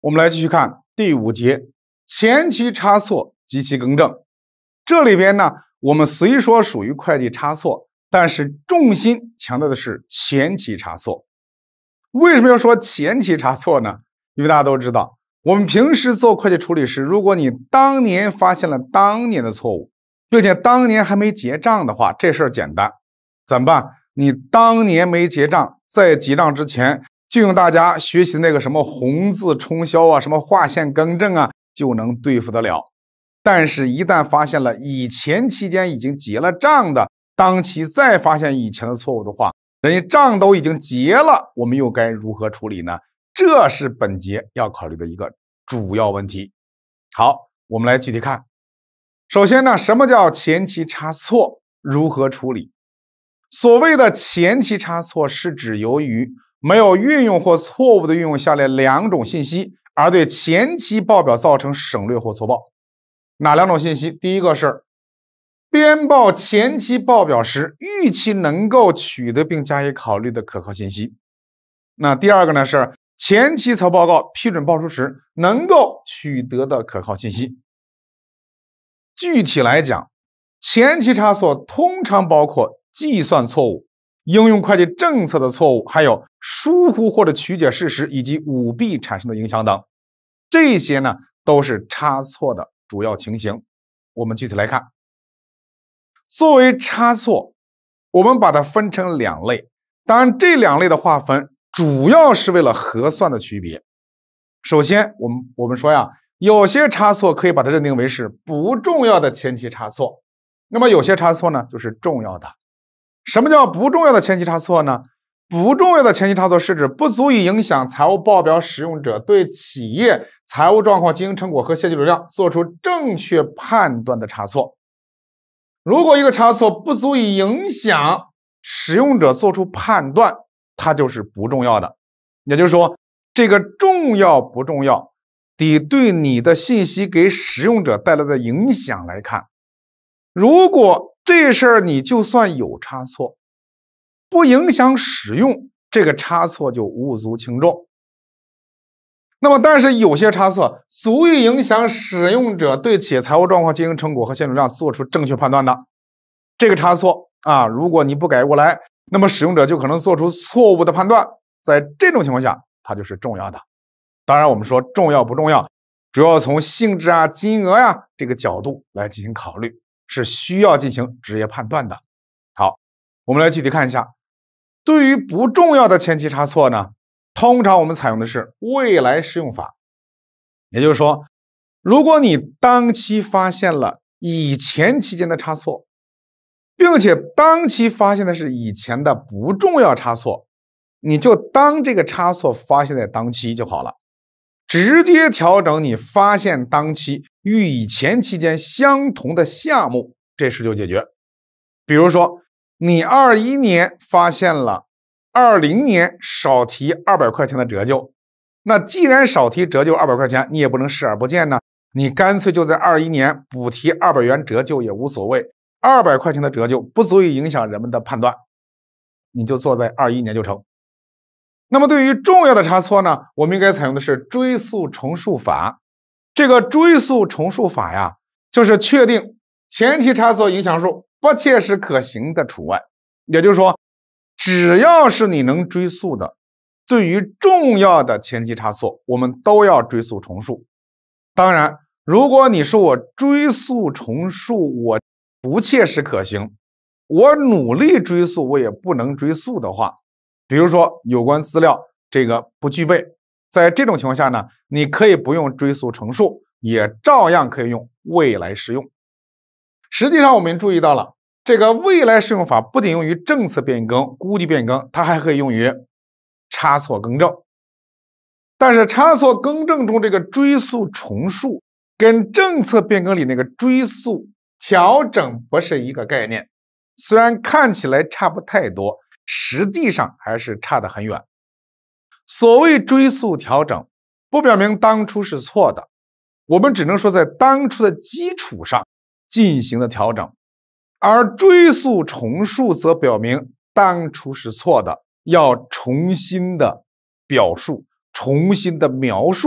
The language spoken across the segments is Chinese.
我们来继续看第5节，前期差错及其更正。这里边呢，我们虽说属于会计差错，但是重心强调的是前期差错。为什么要说前期差错呢？因为大家都知道，我们平时做会计处理时，如果你当年发现了当年的错误，并且当年还没结账的话，这事儿简单。怎么办？你当年没结账，在结账之前就用大家学习那个什么红字冲销啊，什么划线更正啊，就能对付得了。但是一旦发现了以前期间已经结了账的，当期再发现以前的错误的话，人家账都已经结了，我们又该如何处理呢？这是本节要考虑的一个主要问题。好，我们来具体看。首先呢，什么叫前期差错？如何处理？所谓的前期差错是指由于没有运用或错误的运用下列2种信息，而对前期报表造成省略或错报。哪2种信息？第一个是编报前期报表时预期能够取得并加以考虑的可靠信息。那第二个呢是前期财务报告批准报出时能够取得的可靠信息。具体来讲，前期差错通常包括计算错误、应用会计政策的错误，还有疏忽或者曲解事实以及舞弊产生的影响等。这些呢都是差错的主要情形。我们具体来看，作为差错，我们把它分成2类。当然，这2类的划分主要是为了核算的区别。首先，我们说呀，有些差错可以把它认定为是不重要的前期差错，那么有些差错呢就是重要的。什么叫不重要的前期差错呢？不重要的前期差错是指不足以影响财务报表使用者对企业财务状况、经营成果和现金流量做出正确判断的差错。如果一个差错不足以影响使用者做出判断，它就是不重要的。也就是说，这个重要不重要，得对你的信息给使用者带来的影响来看。如果这事儿你就算有差错，不影响使用，这个差错就无足轻重。那么但是有些差错足以影响使用者对企业财务状况、经营成果和现金流量做出正确判断的，这个差错啊，如果你不改过来，那么使用者就可能做出错误的判断，在这种情况下它就是重要的。当然我们说重要不重要，主要从性质啊、金额呀这个角度来进行考虑，是需要进行职业判断的。好，我们来具体看一下，对于不重要的前期差错呢，通常我们采用的是未来适用法。也就是说，如果你当期发现了以前期间的差错，并且当期发现的是以前的不重要差错，你就当这个差错发现在当期就好了，直接调整你发现当期与以前期间相同的项目，这事就解决。比如说你21年发现了20年少提200块钱的折旧，那既然少提折旧200块钱，你也不能视而不见呢，你干脆就在21年补提200元折旧也无所谓，200块钱的折旧不足以影响人们的判断，你就做在21年就成。那么对于重要的差错呢，我们应该采用的是追溯重述法。这个追溯重述法呀，就是确定前期差错影响数不切实可行的除外。也就是说，只要是你能追溯的，对于重要的前期差错，我们都要追溯重述。当然，如果你说我追溯重述我不切实可行，我努力追溯我也不能追溯的话，比如说有关资料这个不具备，在这种情况下呢，你可以不用追溯重述，也照样可以用未来适用。实际上我们注意到了，这个未来适用法不仅用于政策变更、估计变更，它还可以用于差错更正。但是差错更正中这个追溯重述跟政策变更里那个追溯调整不是一个概念，虽然看起来差不太多，实际上还是差得很远。所谓追溯调整，不表明当初是错的，我们只能说在当初的基础上进行的调整，而追溯重述则表明当初是错的，要重新的表述、重新的描述、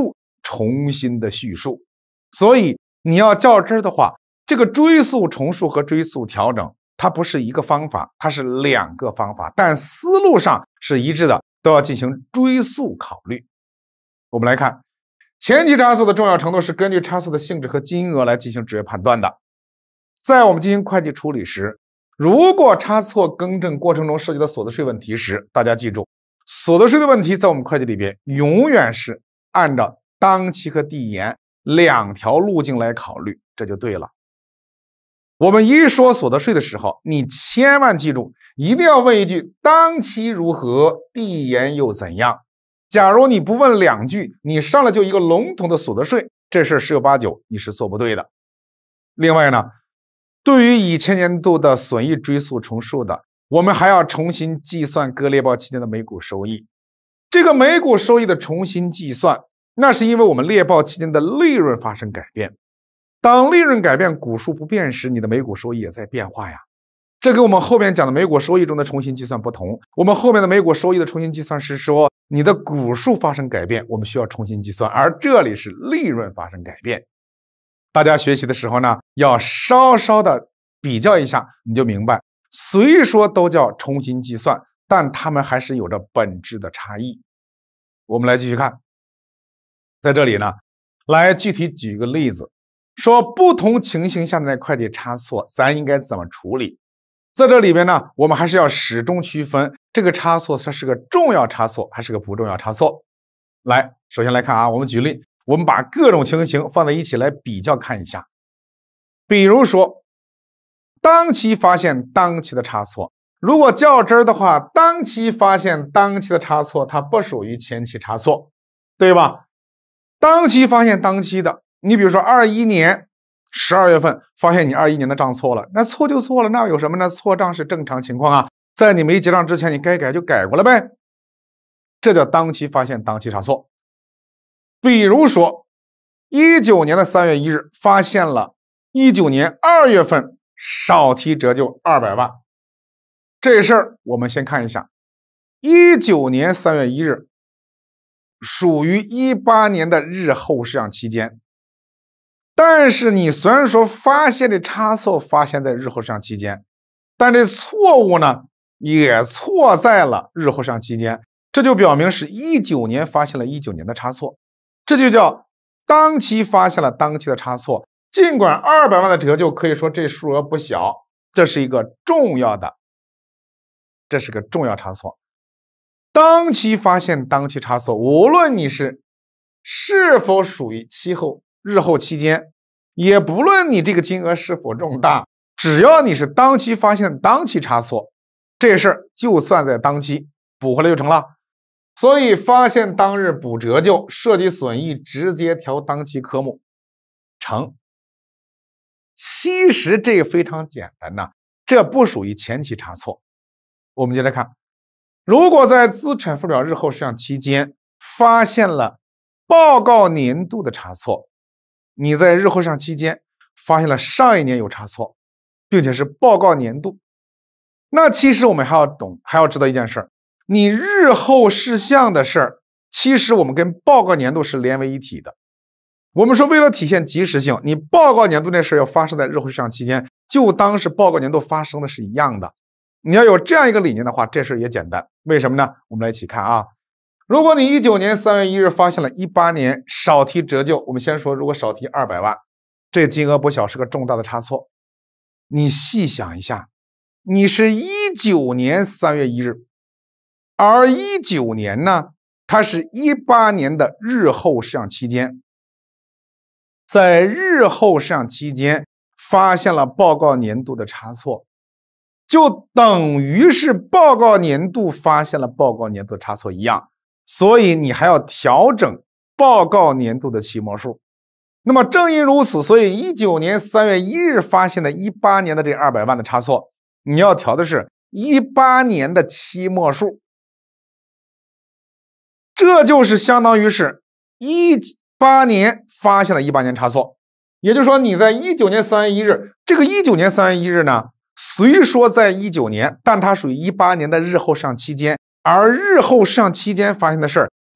重新的叙述。所以你要较真的话，这个追溯重述和追溯调整，它不是一个方法，它是2个方法，但思路上是一致的，都要进行追溯考虑。我们来看前期差错的重要程度是根据差错的性质和金额来进行职业判断的。在我们进行会计处理时，如果差错更正过程中涉及到所得税问题时，大家记住，所得税的问题在我们会计里边永远是按照当期和递延2条路径来考虑，这就对了。我们一说所得税的时候，你千万记住，一定要问一句当期如何，递延又怎样。假如你不问2句，你上来就一个笼统的所得税，这事十有八九你是做不对的。另外呢，对于以前年度的损益追溯重述的，我们还要重新计算各猎豹期间的每股收益。这个每股收益的重新计算，那是因为我们猎豹期间的利润发生改变。当利润改变，股数不变时，你的每股收益也在变化呀。这跟我们后面讲的每股收益中的重新计算不同。我们后面的每股收益的重新计算是说你的股数发生改变，我们需要重新计算，而这里是利润发生改变。大家学习的时候呢，要稍稍的比较一下，你就明白，虽说都叫重新计算，但它们还是有着本质的差异。我们来继续看，在这里呢，来具体举个例子，说不同情形下的会计差错，咱应该怎么处理。在这里边呢，我们还是要始终区分这个差错它是个重要差错还是个不重要差错。来，首先来看啊，我们举例，我们把各种情形放在一起来比较看一下。比如说当期发现当期的差错，如果较真的话，当期发现当期的差错它不属于前期差错，对吧？当期发现当期的，你比如说21年12月份发现你21年的账错了，那错就错了，那有什么呢？错账是正常情况啊，在你没结账之前你该改就改过了呗，这叫当期发现当期差错。比如说19年的3月1日发现了19年2月份少提折旧200万，这事儿我们先看一下，19年3月1日属于18年的日后事项期间，但是你虽然说发现的差错发现在日后事项期间，但这错误呢也错在了日后事项期间，这就表明是19年发现了19年的差错，这就叫当期发现了当期的差错。尽管200万的折旧可以说这数额不小，这是一个重要的，这是个重要差错。当期发现当期差错，无论你是否属于日后期间，也不论你这个金额是否重大，只要你是当期发现当期差错，这事儿就算在当期补回来就成了。所以发现当日补折旧，涉及损益直接调当期科目成。其实这个非常简单呐，这不属于前期差错。我们接着看，如果在资产负债日后事项期间发现了报告年度的差错，你在日后事项期间发现了上一年有差错，并且是报告年度，那其实我们还要知道一件事，你日后事项的事儿，其实我们跟报告年度是连为一体的。我们说为了体现及时性，你报告年度那事要发生在日后事项期间，就当是报告年度发生的是一样的。你要有这样一个理念的话，这事也简单。为什么呢？我们来一起看啊。如果你19年3月1日发现了18年少提折旧，我们先说如果少提200万，这金额不小，是个重大的差错。你细想一下，你是19年3月1日，而19年呢，它是18年的日后事项期间，在日后事项期间发现了报告年度的差错，就等于是报告年度发现了报告年度的差错一样，所以你还要调整报告年度的期末数。那么正因如此，所以19年3月1日发现的18年的这200万的差错，你要调的是18年的期末数，这就是相当于是18年发现了18年差错。也就是说你在19年3月1日，这个19年3月1日呢，虽说在19年，但它属于18年的日后事项期间，而日后事项期间发现的事儿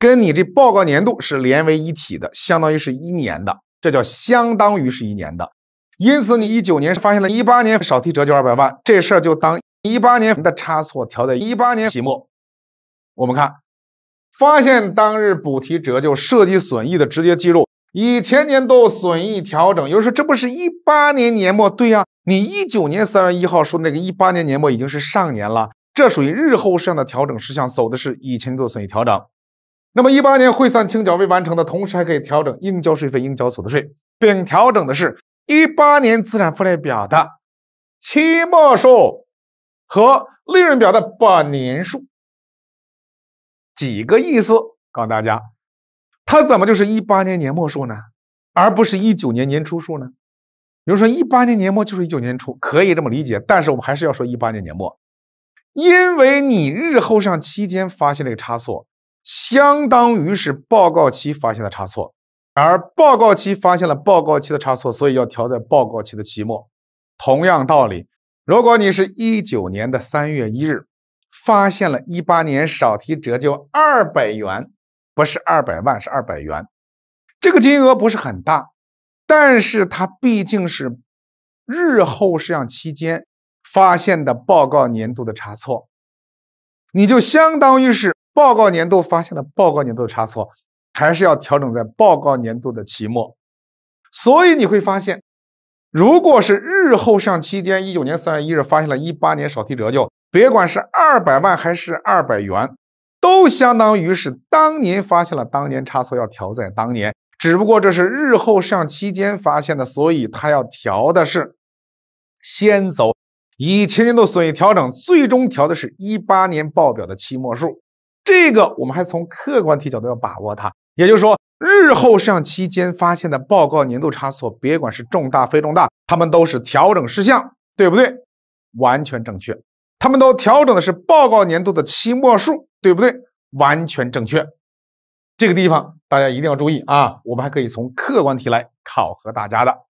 跟你这报告年度是连为一体的，相当于是1年的，这叫相当于是1年的。因此你19年发现了18年少提折旧200万，这事儿就当18年的差错调在18年期末。我们看发现当日补提折旧涉及损益的直接计入以前年度损益调整，有人说这不是18年年末？对呀，你19年3月1号说的那个18年年末已经是上年了，这属于日后事项的调整事项，走的是以前年度损益调整。那么18年汇算清缴未完成的同时，还可以调整应交税费、应交所得税，并调整的是18年资产负债表的期末数和利润表的本年数。几个意思告诉大家，它怎么就是18年年末数呢，而不是19年年初数呢？比如说18年年末就是19年初，可以这么理解，但是我们还是要说18年年末，因为你日后上期间发现这个差错，相当于是报告期发现的差错，而报告期发现了报告期的差错，所以要调在报告期的期末。同样道理，如果你是19年的3月1日发现了18年少提折旧200元，不是200万，是200元，这个金额不是很大，但是它毕竟是日后事项期间发现的报告年度的差错，你就相当于是报告年度发现了报告年度的差错，还是要调整在报告年度的期末。所以你会发现，如果是日后事项期间19年3月1日发现了18年少提折旧，别管是200万还是200元，都相当于是当年发现了当年差错，要调在当年，只不过这是日后事项期间发现的，所以它要调的是先走以前年度损益调整，最终调的是18年报表的期末数。这个我们还从客观题角度要把握它，也就是说日后事项期间发现的报告年度差错，别管是重大非重大，它们都是调整事项，对不对？完全正确。他们都调整的是报告年度的期末数，对不对？完全正确。这个地方大家一定要注意啊，我们还可以从客观题来考核大家的。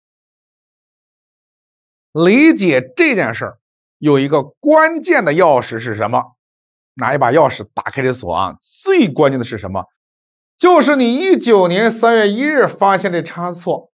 理解这件事儿有一个关键的钥匙是什么？拿一把钥匙打开这锁啊，最关键的是什么？就是你19年3月1日发现这差错，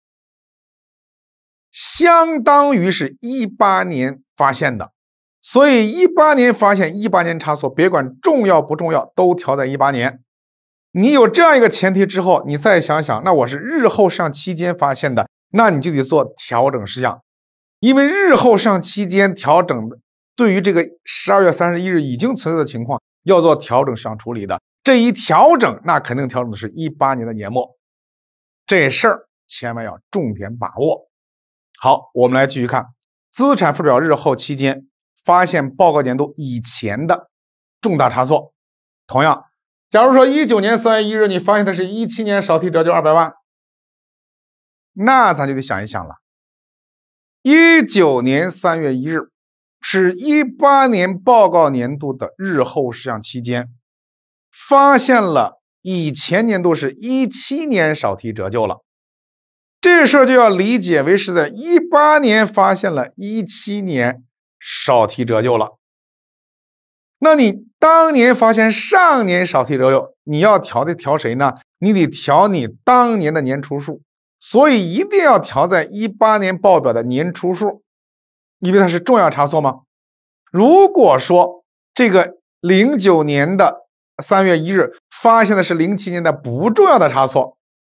相当于是18年发现的，所以18年发现18年差错，别管重要不重要，都调在18年。你有这样一个前提之后，你再想想，那我是日后事项期间发现的，那你就得做调整事项，因为日后事项期间调整的，对于这个12月31日已经存在的情况，要做调整事项处理的。这一调整，那肯定调整的是18年的年末，这事儿千万要重点把握。好，我们来继续看资产负债表日后期间发现报告年度以前的重大差错。同样，假如说19年3月1日你发现的是17年少提折旧200万，那咱就得想一想了。19年3月1日是18年报告年度的日后事项期间，发现了以前年度是17年少提折旧了，这事儿就要理解为是在18年发现了17年少提折旧了。那你当年发现上年少提折旧，你要调的调谁呢？你得调你当年的年初数，所以一定要调在18年报表的年初数，因为它是重要差错吗？如果说这个09年的3月1日发现的是07年的不重要的差错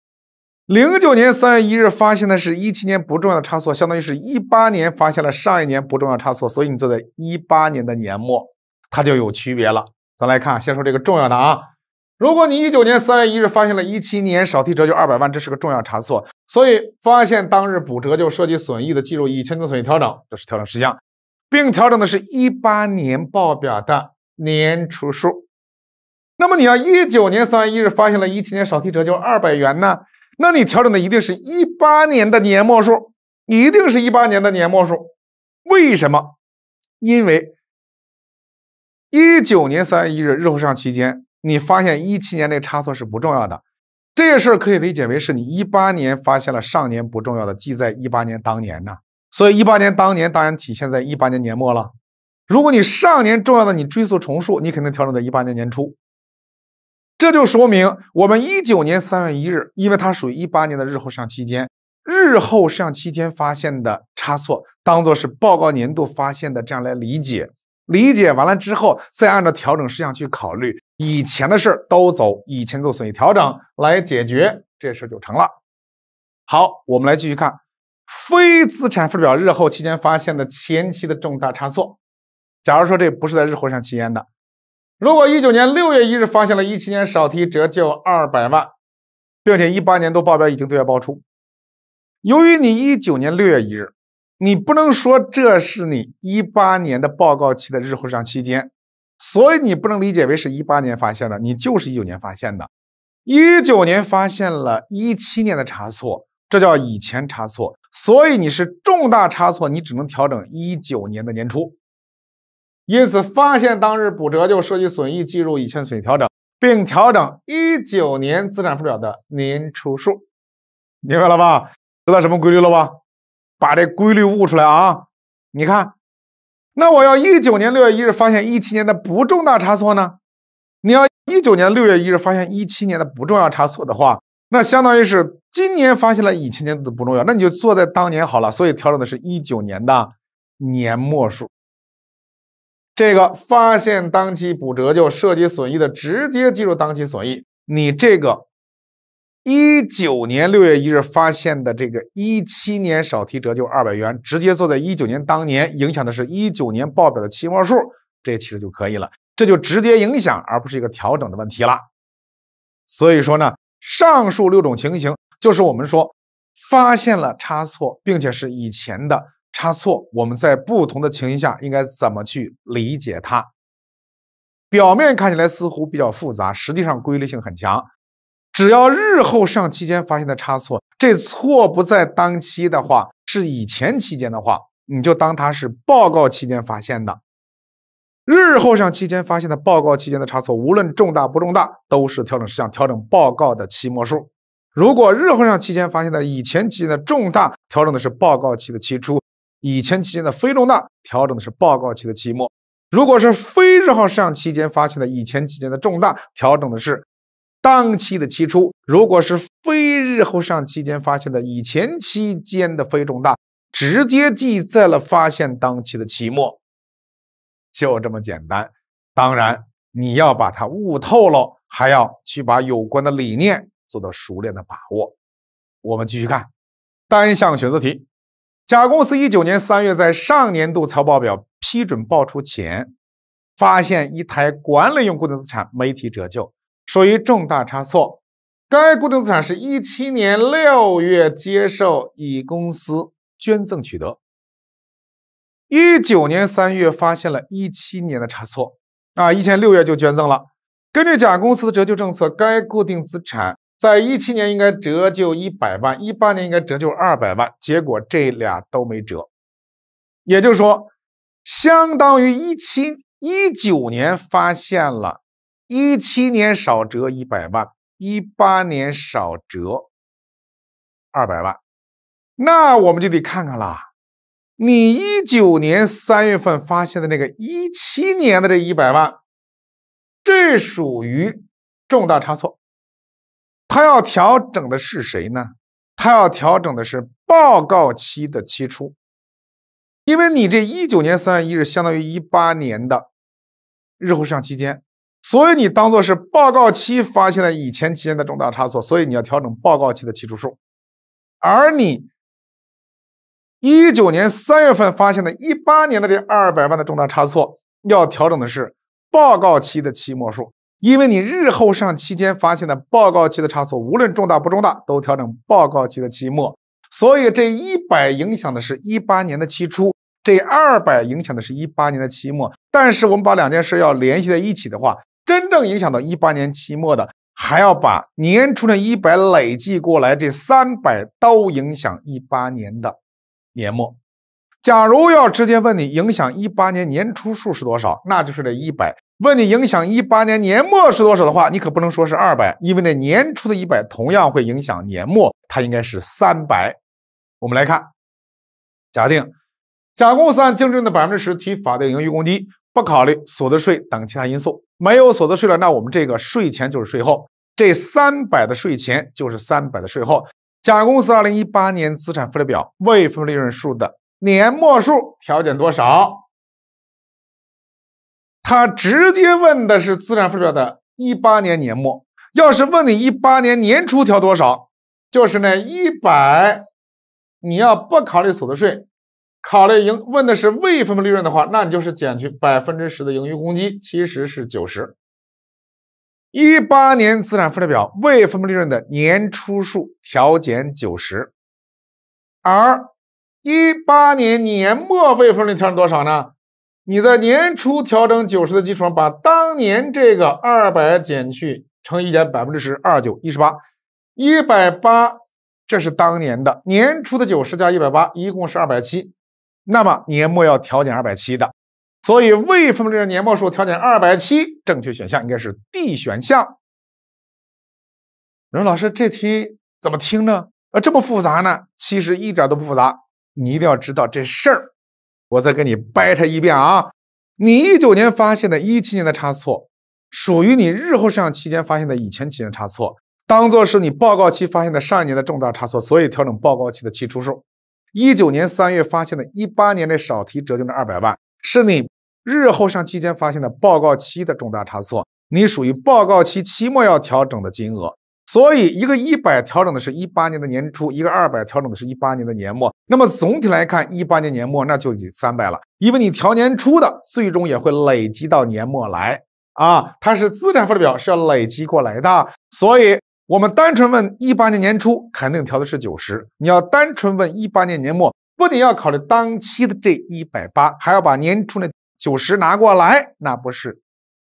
，09年3月1日发现的是17年不重要的差错，相当于是18年发现了上一年不重要差错，所以你做在18年的年末，它就有区别了。咱来看，先说这个重要的啊。如果你19年3月1日发现了17年少提折旧200万，这是个重要差错，所以发现当日补折旧涉及损益的计入以前年度损益调整，这是调整事项，并调整的是18年报表的年初数。那么你要19年3月1日发现了17年少提折旧200元呢，那你调整的一定是18年的年末数，一定是18年的年末数。为什么？因为19年3月1日日后事项期间，你发现17年那差错是不重要的，这个事儿可以理解为是你18年发现了上年不重要的，记在18年当年呢，所以18年当年当然体现在18年年末了。如果你上年重要的你追溯重述，你肯定调整在18年年初。 这就说明我们19年3月1日，因为它属于18年的日后试项期间，日后试项期间发现的差错，当做是报告年度发现的这样来理解。理解完了之后，再按照调整事项去考虑，以前的事都走以前做损益调整来解决，这事就成了。好，我们来继续看非资产负债表日后期间发现的前期的重大差错。假如说这不是在日后试项期间的，如果19年6月1日发现了17年少提折旧200万，并且18年度报表已经对外报出，由于你19年6月1日，你不能说这是你18年的报告期的日后试项期间，所以你不能理解为是18年发现的，你就是19年发现的。19年发现了17年的差错，这叫以前差错，所以你是重大差错，你只能调整19年的年初。因此发现当日补折旧涉及损益计入以前损益调整，并调整19年资产负债表的年初数。明白了吧？知道什么规律了吧？把这规律悟出来啊！你看，那我要19年6月1日发现17年的不重大差错呢？你要19年6月1日发现17年的不重要差错的话，那相当于是今年发现了以前年度的不重要，那你就做在当年好了。所以调整的是19年的年末数。这个发现当期补折旧涉及损益的，直接计入当期损益。你这个19年6月1日发现的这个17年少提折旧200元，直接做在19年当年，影响的是19年报表的期末数，这其实就可以了。这就直接影响，而不是一个调整的问题了。所以说呢，上述6种情形就是我们说发现了差错，并且是以前的差错，我们在不同的情形下应该怎么去理解它。表面看起来似乎比较复杂，实际上规律性很强。只要日后试项期间发现的差错，这错不在当期的话，是以前期间的话，你就当它是报告期间发现的。日后试项期间发现的报告期间的差错，无论重大不重大，都是调整事项调整报告的期末数。如果日后试项期间发现的以前期间的重大，调整的是报告期的期初；以前期间的非重大，调整的是报告期的期末。如果是非日后试项期间发现的以前期间的重大，调整的是当期的期初；如果是非日后试项期间发现的以前期间的非重大，直接记在了发现当期的期末。就这么简单。当然你要把它悟透了，还要去把有关的理念做到熟练的把握。我们继续看单项选择题。甲公司19年3月在上年度财务报表批准报出前，发现一台管理用固定资产没提折旧，属于重大差错。该固定资产是17年6月接受乙公司捐赠取得。19年3月发现了17年的差错，17年6月就捐赠了。根据甲公司的折旧政策，该固定资产在17年应该折旧100万，18年应该折旧200万，结果这俩都没折。也就是说，相当于19年发现了17年少折100万，18年少折200万。那我们就得看看了，你19年3月份发现的那个17年的这100万，这属于重大差错。它要调整的是谁呢？它要调整的是报告期的期初。因为你这19年3月1日相当于18年的日后试项期间，所以你当做是报告期发现了以前期间的重大差错，所以你要调整报告期的期初数。而你19年3月份发现的18年的这200万的重大差错，要调整的是报告期的期末数。因为你日后试项期间发现的报告期的差错，无论重大不重大，都调整报告期的期末。所以这100影响的是18年的期初，这200影响的是18年的期末。但是我们把两件事要联系在一起的话，真正影响到18年期末的，还要把年初的100累计过来，这300都影响18年的年末。假如要直接问你影响18年年初数是多少，那就是这100。问你影响18年年末是多少的话，你可不能说是200，因为那年初的100同样会影响年末，它应该是300。我们来看，假定甲公司按净利润的10%提法定盈余公积， 不考虑所得税等其他因素，没有所得税了，那我们这个税前就是税后，这300的税前就是300的税后。甲公司2018年资产负债表未分配利润数的年末数调减多少？他直接问的是资产负债表的18年年末，要是问你18年年初调多少，就是那100，你要不考虑所得税，考虑问的是未分配利润的话，那你就是减去10%的盈余公积，其实是90。18年资产负债表未分配利润的年初数调减90，而18年年末未分配利润调整多少呢？你在年初调整90的基础上，把当年这个200减去乘以减10%，29 180，180这是当年的，年初的90加180，一共是270，那么年末要调减270的。所以未分配利润年末数调减270，正确选项应该是 D 选项。有人老师，这题怎么听呢？这么复杂呢？其实一点都不复杂，你一定要知道这事儿。我再给你掰扯一遍啊！你19年发现的17年的差错，属于你日后上期间发现的以前期间的差错，当做是你报告期发现的上一年的重大差错，所以调整报告期的期初数。19年3月发现的18年的少提折旧的200万，是你日后上期间发现的报告期的重大差错，你属于报告期期末要调整的金额。所以一个100调整的是18年的年初，一个200调整的是18年的年末。那么总体来看，18年年末那就300了，因为你调年初的，最终也会累积到年末来啊。它是资产负债表是要累积过来的，所以我们单纯问18年年初，肯定调的是90。你要单纯问18年年末，不仅要考虑当期的这180，还要把年初的90拿过来，那不是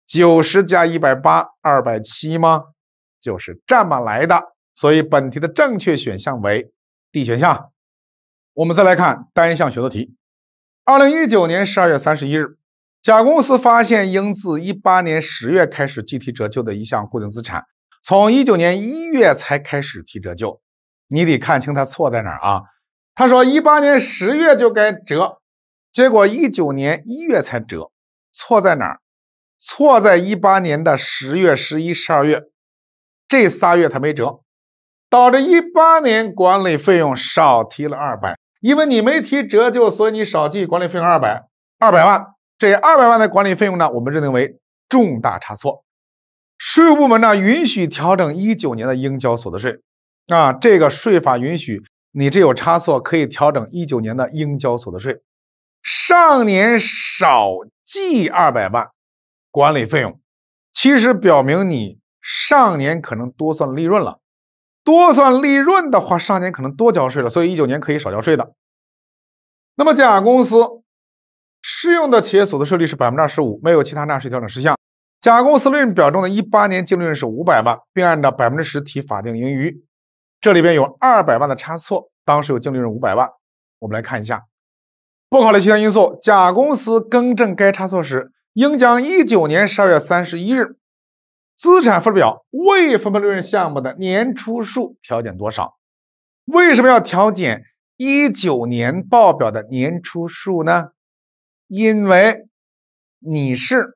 90加180 270吗？就是这么来的，所以本题的正确选项为 D 选项。我们再来看单项选择题。2019年12月31日，甲公司发现应自18年10月开始计提折旧的一项固定资产，从19年1月才开始提折旧。你得看清它错在哪儿啊？他说18年10月就该折，结果19年1月才折，错在哪儿？错在18年的10月、11、12月。这3月他没折，导致18年管理费用少提了200，因为你没提折旧，所以你少计管理费用200万。这200万的管理费用呢，我们认定为重大差错。税务部门呢允许调整19年的应交所得税啊，这个税法允许你这有差错可以调整19年的应交所得税。上年少计200万管理费用，其实表明你上年可能多算利润了，多算利润的话，上年可能多交税了，所以19年可以少交税的。那么甲公司适用的企业所得税率是 25%， 没有其他纳税调整事项。甲公司利润表中的18年净利润是500万，并按照 10% 提法定盈余。这里边有200万的差错，当时有净利润500万。我们来看一下，不考虑其他因素，甲公司更正该差错时，应将19年12月31日资产负债表未分配利润项目的年初数调减多少？为什么要调减19年报表的年初数呢？因为你是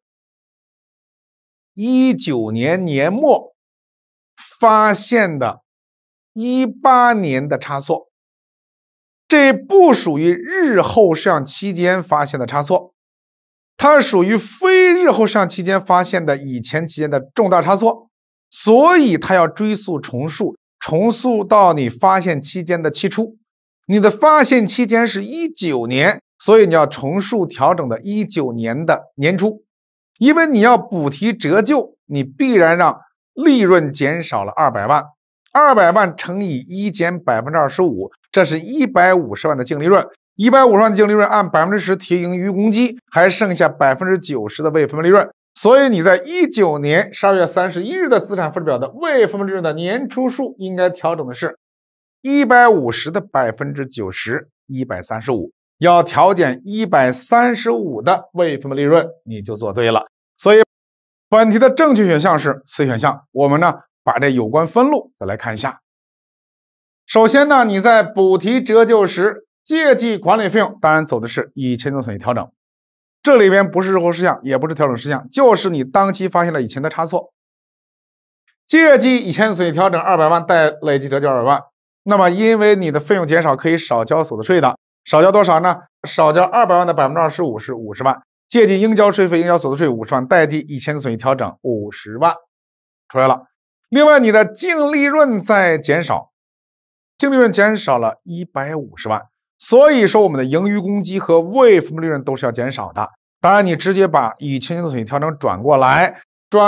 19年年末发现的18年的差错，这不属于日后适用期间发现的差错，它属于非日后适用期间发现的以前期间的重大差错，所以它要追溯重述，重塑到你发现期间的期初。你的发现期间是19年，所以你要重述调整的19年的年初。因为你要补提折旧，你必然让利润减少了200万，200万乘以1减 25%， 这是150万的净利润。150万的净利润按 10% 提盈余公积，还剩下 90% 的未分配利润。所以你在19年12月31日的资产负债表的未分配利润的年初数应该调整的是150的 90%， 135，要调减135的未分配利润，你就做对了。所以本题的正确选项是 C 选项。我们呢把这有关分录再来看一下。首先呢，你在补提折旧时借记管理费用，当然走的是以前总损益调整。 这里边不是日后事项，也不是调整事项，就是你当期发现了以前的差错，借记以前损益调整200万，待累计折旧200万。那么因为你的费用减少，可以少交所得税的，少交多少呢？少交200万的25%是50万，借记应交税费、应交所得税50万，待记以前损益调整50万，出来了。另外，你的净利润在减少，净利润减少了150万，所以说我们的盈余公积和未分配利润都是要减少的。当然，你直接把以前损益调整转过来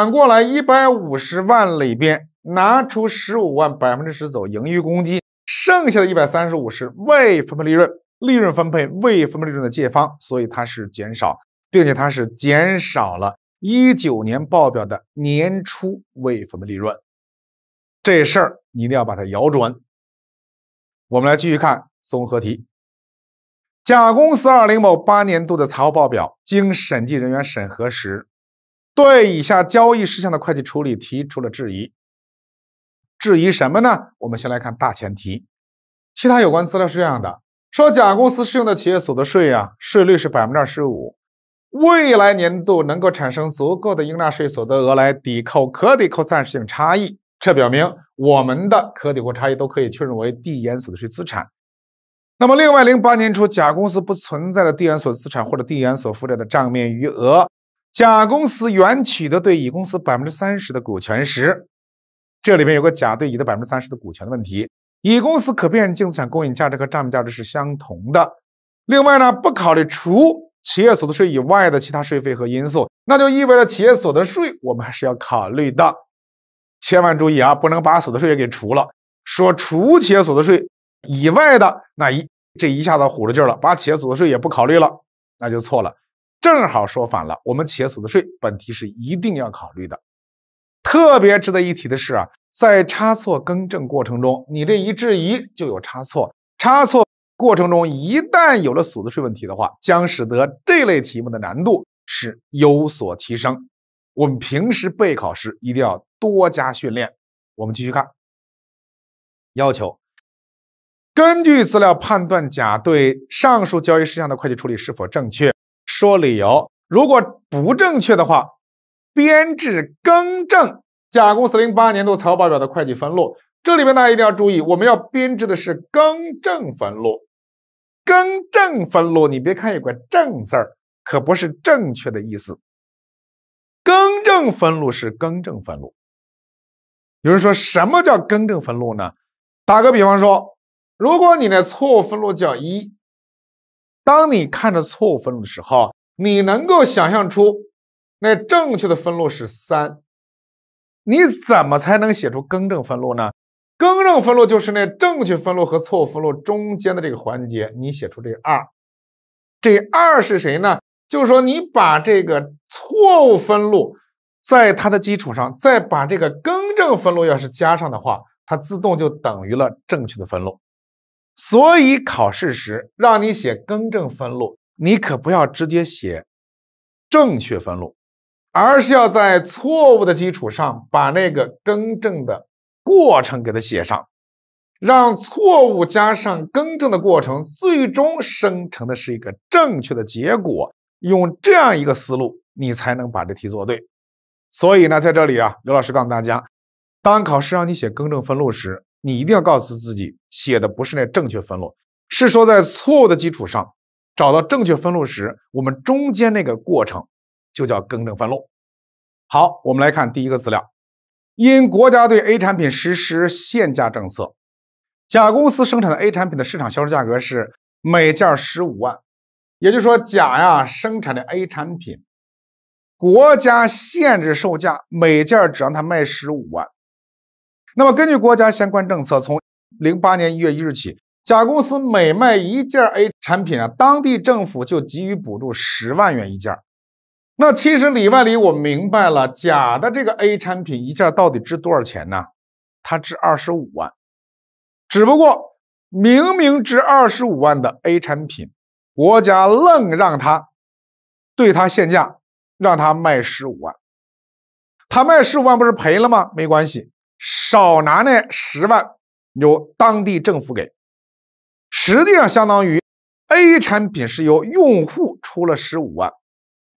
150万里边拿出15万10%走盈余公积，剩下的135是未分配利润，利润分配未分配利润的借方，所以它是减少，并且它是减少了19年报表的年初未分配利润。这事儿你一定要把它咬准。我们来继续看综合题。甲公司20某8年度的财务报表经审计人员审核时，对以下交易事项的会计处理提出了质疑。质疑什么呢？我们先来看大前提。其他有关资料是这样的，说甲公司适用的企业所得税税率是25%，未来年度能够产生足够的应纳税所得额来抵扣可抵扣暂时性差异，这表明我们的可抵扣差异都可以确认为递延所得税资产。那么另外08年初甲公司不存在的递延所资产或者递延所负债的账面余额，甲公司原取得对乙公司30%的股权时，这里面有个甲对乙的30%的股权的问题，乙公司可变净资产公允价值和账面价值是相同的。另外呢，不考虑除企业所得税以外的其他税费和因素，那就意味着企业所得税我们还是要考虑的。千万注意不能把所得税也给除了，说除企业所得税以外的，那这一下子唬着劲了，把企业所得税也不考虑了，那就错了。正好说反了，我们企业所得税本题是一定要考虑的。特别值得一提的是在差错更正过程中，你这一质疑就有差错，差错过程中一旦有了所得税问题的话，将使得这类题目的难度是有所提升。我们平时备考时一定要多加训练。我们继续看，要求根据资料判断甲对上述交易事项的会计处理是否正确，说理由。如果不正确的话，编制更正甲公司08年度财务报表的会计分录。这里面大家一定要注意，我们要编制的是更正分录。更正分录你别看有个正字儿，可不是正确的意思。更正分录是更正分录。有人说什么叫更正分录呢？打个比方说，如果你的错误分录叫1，当你看着错误分录的时候，你能够想象出那正确的分录是3，你怎么才能写出更正分录呢？更正分录就是那正确分录和错误分录中间的这个环节，你写出这2。这2是谁呢？就是说你把这个错误分录在它的基础上，再把这个更正分录要是加上的话，它自动就等于了正确的分录。所以考试时让你写更正分录，你可不要直接写正确分录，而是要在错误的基础上把那个更正的过程给它写上，让错误加上更正的过程最终生成的是一个正确的结果。用这样一个思路，你才能把这题做对。所以呢，在这里刘老师告诉大家，当考试让你写更正分录时，你一定要告诉自己，写的不是那正确分录，是说在错误的基础上找到正确分录时，我们中间那个过程就叫更正分录。好，我们来看第一个资料。因国家对 A 产品实施限价政策，甲公司生产的 A 产品的市场销售价格是每件15万，也就是说甲生产的 A 产品，国家限制售价每件只让它卖15万。那么根据国家相关政策，从08年1月1日起，甲公司每卖一件 A 产品当地政府就给予补助10万元一件。那其实里外里我们明白了，甲的这个 A 产品一件到底值多少钱呢？它值25万。只不过明明值25万的 A 产品，国家愣让它对它限价，让它卖15万。他卖15万不是赔了吗？没关系，少拿那10万由当地政府给。实际上相当于 A 产品是由用户出了15万，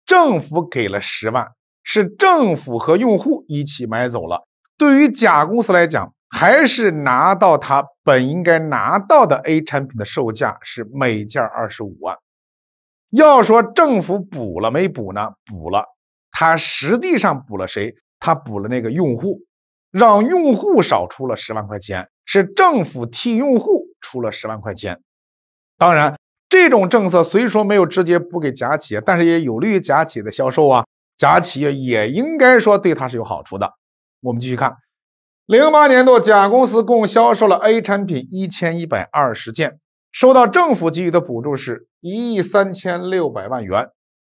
政府给了10万，是政府和用户一起买走了。对于甲公司来讲，还是拿到他本应该拿到的 A 产品的售价是每件25万。要说政府补了没补呢？补了，他实际上补了谁？他补了那个用户，让用户少出了10万块钱，是政府替用户出了10万块钱。当然，这种政策虽说没有直接补给甲企业，但是也有利于甲企业的销售啊，甲企业也应该说对它是有好处的。我们继续看，08年度甲公司共销售了 A 产品1120件，收到政府给予的补助是1亿3600万元，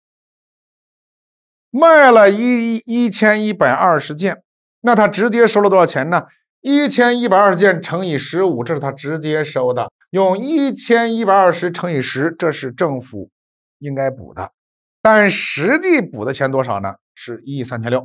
卖了1120件，那他直接收了多少钱呢？1120件乘以15，这是他直接收的，用1120乘以10，这是政府应该补的，但实际补的钱多少呢？是1亿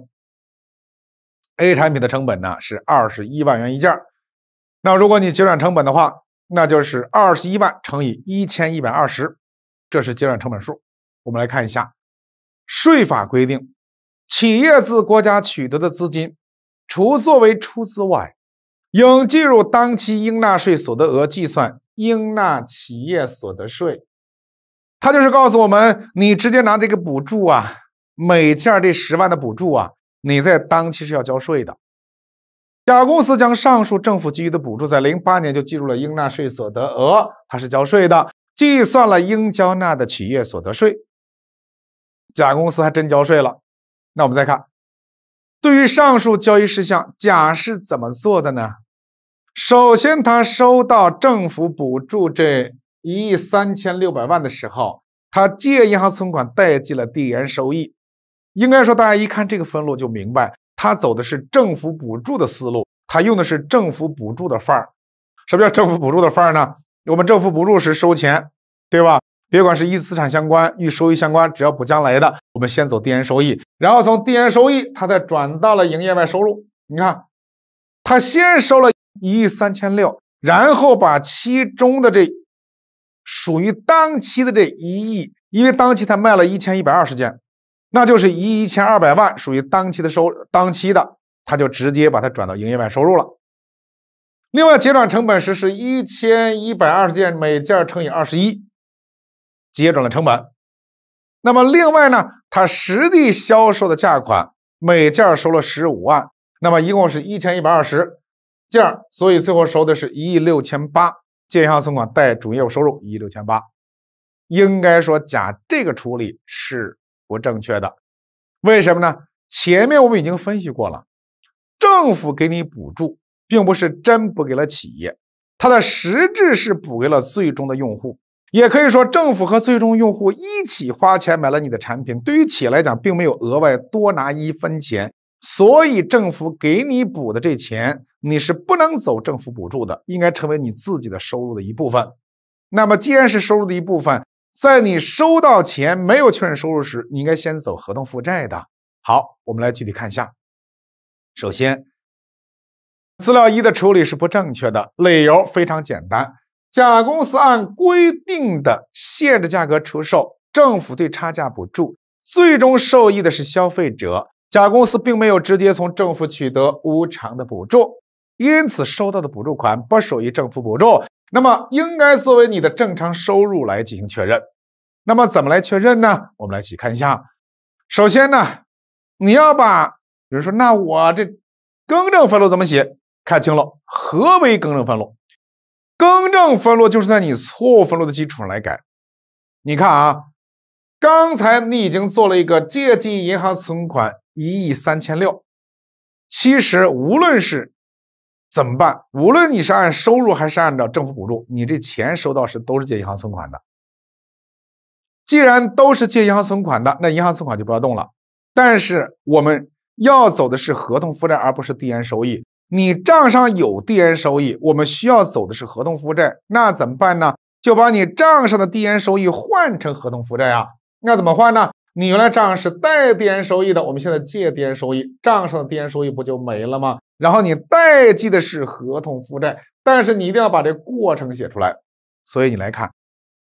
3600。A 产品的成本呢是21万元一件，那如果你结转成本的话，那就是21万乘以1120，这是结转成本数。我们来看一下，税法规定，企业自国家取得的资金，除作为出资外，应计入当期应纳税所得额计算应纳企业所得税。他就是告诉我们，你直接拿这个补助啊，每件这10万的补助啊，你在当期是要交税的。甲公司将上述政府给予的补助在08年就计入了应纳税所得额，它是交税的，计算了应交纳的企业所得税。甲公司还真交税了。那我们再看，对于上述交易事项，甲是怎么做的呢？首先，他收到政府补助这1亿3600万的时候，他借银行存款代记了递延收益。应该说，大家一看这个分录就明白，他走的是政府补助的思路，他用的是政府补助的范儿。什么叫政府补助的范儿呢？我们政府补助是收钱，对吧？别管是与资产相关、与收益相关，只要补将来的，我们先走递延收益，然后从递延收益，他再转到了营业外收入。你看，他先收了1亿3600，然后把其中的这属于当期的这1亿，因为当期他卖了1120件。那就是1亿1200万属于当期的他就直接把它转到营业外收入了。另外，结转成本时是1120件，每件乘以21，结转了成本。那么另外呢，他实地销售的价款每件收了15万，那么一共是1120件，所以最后收的是1亿6800，借银行存款贷主业务收入1亿6800。应该说甲这个处理是不正确的。为什么呢？前面我们已经分析过了，政府给你补助并不是真补给了企业，它的实质是补给了最终的用户。也可以说，政府和最终用户一起花钱买了你的产品，对于企业来讲并没有额外多拿1分钱，所以政府给你补的这钱你是不能走政府补助的，应该成为你自己的收入的一部分。那么既然是收入的一部分，在你收到钱没有确认收入时，你应该先走合同负债的。好，我们来具体看一下。首先，资料1的处理是不正确的，理由非常简单，甲公司按规定的限制价格出售，政府对差价补助，最终受益的是消费者，甲公司并没有直接从政府取得无偿的补助，因此收到的补助款不属于政府补助，那么应该作为你的正常收入来进行确认。那么怎么来确认呢？我们来一起看一下。首先呢，你要把，比如说，那我这更正分录怎么写？看清了，何为更正分录？更正分录就是在你错误分录的基础上来改。你看啊，刚才你已经做了一个借记银行存款1亿3600，其实无论是怎么办，无论你是按收入还是按照政府补助，你这钱收到时都是借银行存款的。既然都是借银行存款的，那银行存款就不要动了。但是我们要走的是合同负债，而不是递延收益。你账上有递延收益，我们需要走的是合同负债，那怎么办呢？就把你账上的递延收益换成合同负债啊。那怎么换呢？你原来账上是带递延收益的，我们现在借递延收益，账上的递延收益不就没了吗？然后你代记的是合同负债，但是你一定要把这过程写出来。所以你来看，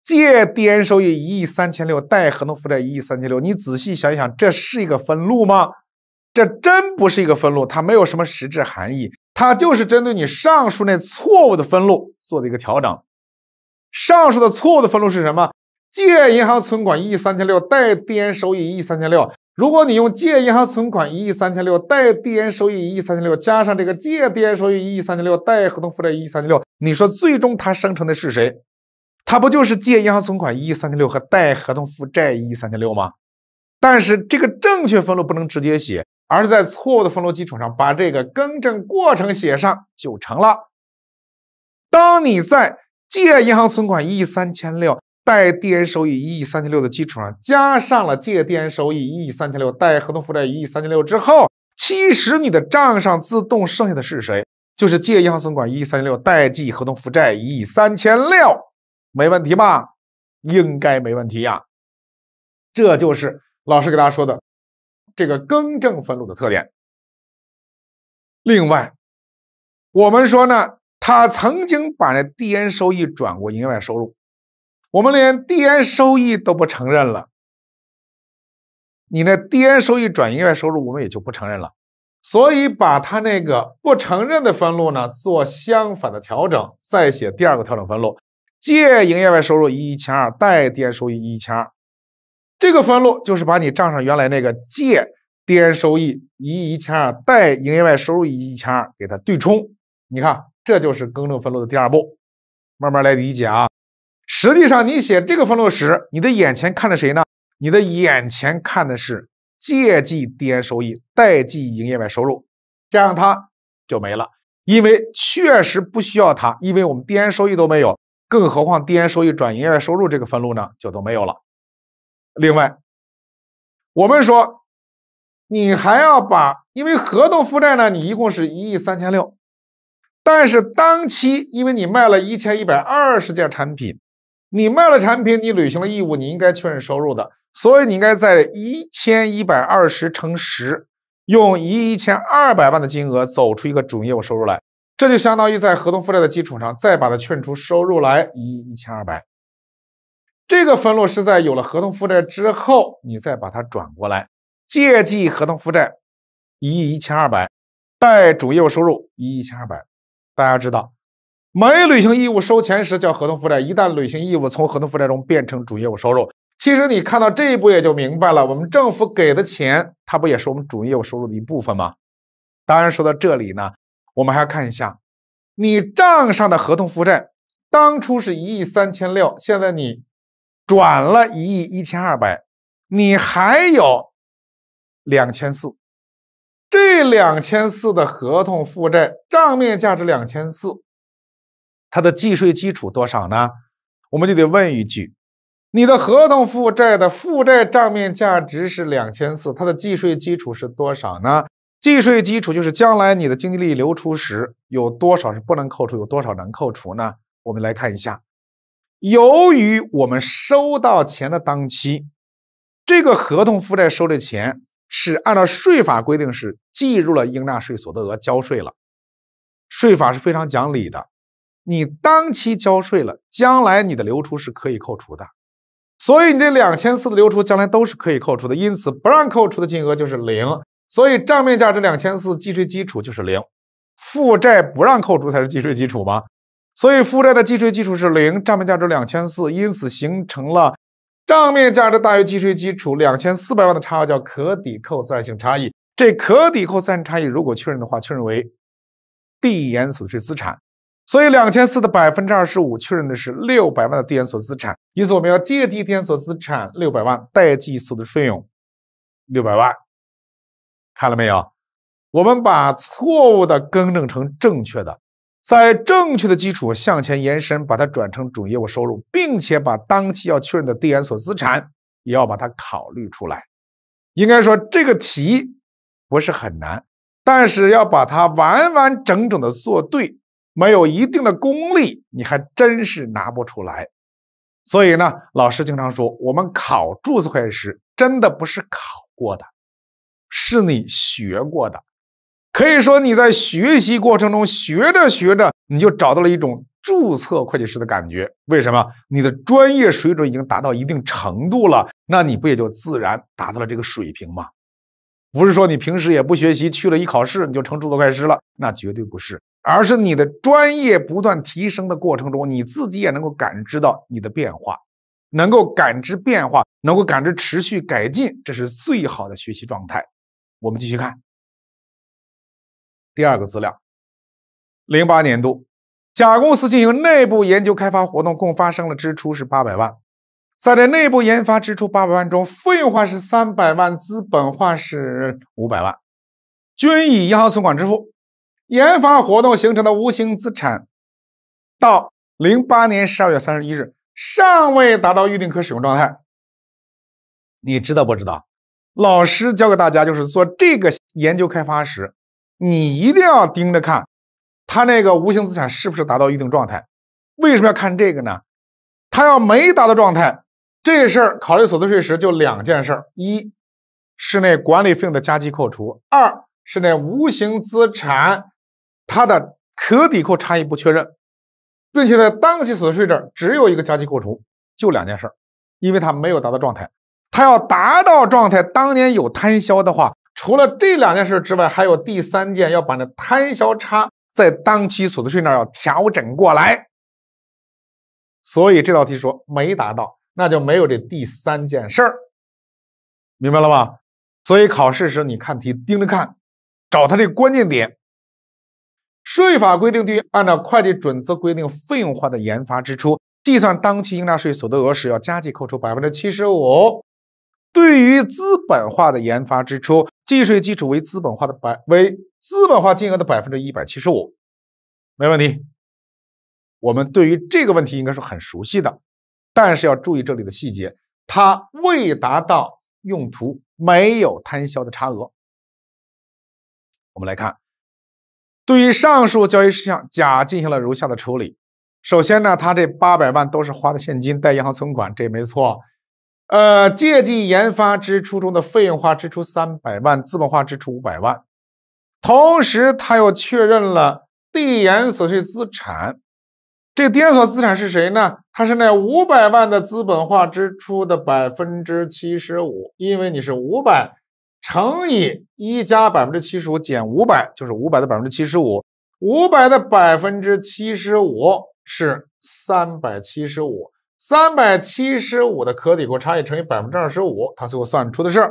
借递延收益1亿3600，贷合同负债1亿3600，你仔细想一想，这是一个分录吗？这真不是一个分录，它没有什么实质含义，它就是针对你上述那错误的分录做的一个调整。上述的错误的分录是什么？借银行存款1亿3600，贷递延收益1亿3600。如果你用借银行存款1亿3600，贷递延收益1亿3600，加上这个借递延收益1亿3600，贷合同负债1亿3600，你说最终它生成的是谁？它不就是借银行存款1亿3600和贷合同负债1亿3600吗？但是这个正确分录不能直接写，而是在错误的分录基础上把这个更正过程写上就成了。当你在借银行存款1亿3600，贷递延收益1亿3600的基础上，加上了借递延收益1亿3600，贷合同负债1亿3600之后，其实你的账上自动剩下的是谁？就是借银行存款1亿3600，贷记合同负债1亿3600，没问题吧？应该没问题呀。这就是老师给大家说的这个更正分录的特点。另外，我们说呢，他曾经把这递延收益转过营业外收入，我们连递延收益都不承认了，你那递延收益转营业外收入，我们也就不承认了。所以把他那个不承认的分录呢，做相反的调整，再写第二个调整分录，借营业外收入1亿1200，贷递延收益1亿1200。这个分录就是把你账上原来那个借递延收益1亿1200，贷营业外收入1亿1200给它对冲。你看，这就是更正分录的第二步，慢慢来理解啊。实际上你写这个分录时，你的眼前看的谁呢？你的眼前看的是借记递延收益，贷记营业外收入，这样它就没了，因为确实不需要它，因为我们递延收益都没有，更何况递延收益转营业外收入这个分录呢，就都没有了。另外，我们说你还要把，因为合同负债呢，你一共是1亿3600，但是当期因为你卖了1120件产品，你卖了产品，你履行了义务，你应该确认收入的，所以你应该在1120乘10，用11200万的金额走出一个主营业务收入来，这就相当于在合同负债的基础上再把它劝出收入来11200。这个分录是在有了合同负债之后，你再把它转过来，借记合同负债11200，贷主业务收入11200。大家知道，没履行义务收钱时叫合同负债，一旦履行义务，从合同负债中变成主业务收入。其实你看到这一步也就明白了，我们政府给的钱，它不也是我们主业务收入的一部分吗？当然说到这里呢，我们还要看一下，你账上的合同负债当初是1亿3600，现在你转了1亿1200，你还有2400，这2400的合同负债账面价值2400，它的计税基础多少呢？我们就得问一句，你的合同负债的负债账面价值是2400，它的计税基础是多少呢？计税基础就是将来你的经济利益流出时有多少是不能扣除，有多少能扣除呢？我们来看一下，由于我们收到钱的当期，这个合同负债收的钱是按照税法规定是计入了应纳税所得额交税了，税法是非常讲理的，你当期交税了，将来你的流出是可以扣除的，所以你这2400的流出将来都是可以扣除的，因此不让扣除的金额就是0，所以账面价值2400，计税基础就是0，负债不让扣除才是计税基础吗？所以负债的计税基础是0，账面价值2400，因此形成了账面价值大于计税基础2400万的差额叫可抵扣自然性差异。这可抵扣自然差异如果确认的话，确认为递延所得税资产，所以2400的25%确认的是600万的递延所得资产，因此我们要借记递延所得资产600万，贷记所得费用600万。看了没有？我们把错误的更正成正确的，在正确的基础向前延伸，把它转成主业务收入，并且把当期要确认的递延所得资产也要把它考虑出来。应该说这个题不是很难，但是要把它完完整整的做对，没有一定的功力，你还真是拿不出来。所以呢，老师经常说，我们考注册会计师真的不是考过的，是你学过的。可以说你在学习过程中学着学着，你就找到了一种注册会计师的感觉。为什么？你的专业水准已经达到一定程度了，那你不也就自然达到了这个水平吗？不是说你平时也不学习，去了一考试你就成注册会计师了，那绝对不是，而是你的专业不断提升的过程中，你自己也能够感知到你的变化，能够感知变化，能够感知持续改进，这是最好的学习状态。我们继续看第二个资料，08年度甲公司进行内部研究开发活动，共发生了支出是800万。在这内部研发支出800万中，费用化是300万，资本化是500万，均以银行存款支付。研发活动形成的无形资产到08年12月31日尚未达到预定可使用状态。你知道不知道？老师教给大家，就是做这个研究开发时，你一定要盯着看它那个无形资产是不是达到预定状态。为什么要看这个呢？它要没达到状态，这事儿考虑所得税时就2件事：一是那管理费用的加计扣除，二是那无形资产它的可抵扣差异不确认，并且在当期所得税这儿只有一个加计扣除，就2件事，因为它没有达到状态。它要达到状态，当年有摊销的话，除了这2件事之外，还有第3件，要把那摊销差在当期所得税那儿要调整过来。所以这道题说没达到，那就没有这第3件事儿，明白了吧？所以考试时你看题盯着看，找它这个关键点。税法规定，对于按照会计准则规定费用化的研发支出，计算当期应纳税所得额时要加计扣除 75%。对于资本化的研发支出，计税基础为资本化金额的175%，没问题。我们对于这个问题应该是很熟悉的，但是要注意这里的细节，它未达到用途，没有摊销的差额。我们来看，对于上述交易事项，甲进行了如下的处理。首先呢，他这800万都是花的现金，带银行存款，这没错。借记研发支出中的费用化支出300万，资本化支出500万。同时，他又确认了递延所税资产。这递延所资产是谁呢？它是那500万的资本化支出的75%，因为你是500乘以1加75%减500，就是500的75%，500的75%是375，375的可抵扣差异乘以25%，它最后算出的是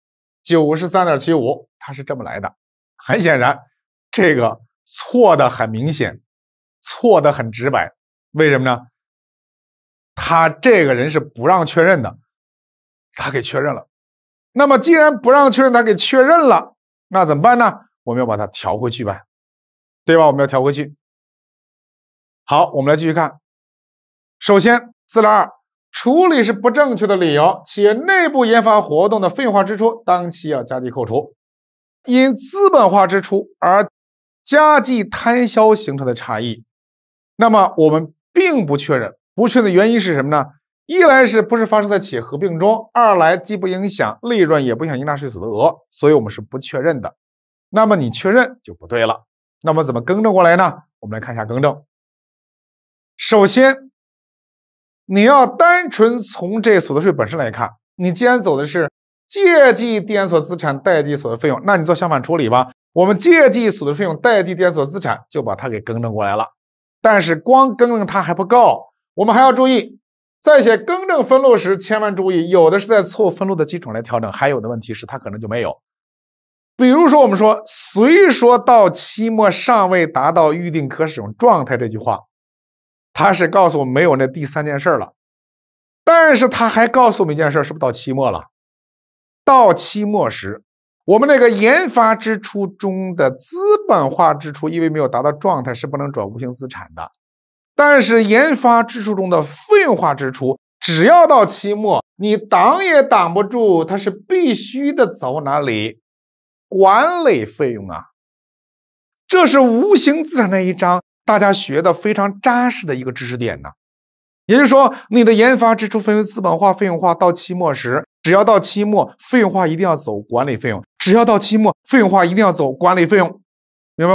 93.75，它是这么来的。很显然，这个错的很明显，错的很直白。为什么呢？他这个人是不让确认的，他给确认了。那么既然不让确认，他给确认了，那怎么办呢？我们要把它调回去呗，对吧？我们要调回去。好，我们来继续看。首先，资料2，处理是不正确的理由，企业内部研发活动的费用化支出当期要加计扣除，因资本化支出而加计摊销形成的差异。那么我们并不确认，不确认的原因是什么呢？一来是不是发生在企业合并中，二来既不影响利润，也不影响应纳税所得额，所以我们是不确认的。那么你确认就不对了。那么怎么更正过来呢？我们来看一下更正。首先，你要单纯从这所得税本身来看，你既然走的是借记递延所资产代记所得费用，那你做相反处理吧。我们借记所得费用代记递延所资产，就把它给更正过来了。但是光更正它还不够，我们还要注意，在写更正分录时，千万注意，有的是在错误分录的基础上来调整，还有的问题是它可能就没有。比如说我们说虽说到期末尚未达到预定可使用状态这句话，它是告诉我们没有那第3件事了，但是它还告诉我们一件事，是不是到期末了？到期末时，我们那个研发支出中的资本化支出因为没有达到状态是不能转无形资产的，但是研发支出中的费用化支出只要到期末，你挡也挡不住，它是必须的走哪里？管理费用啊。这是无形资产那一章大家学的非常扎实的一个知识点呢。也就是说，你的研发支出分为资本化、费用化，到期末时，只要到期末，费用化一定要走管理费用，只要到期末，费用化一定要走管理费用，明白吗？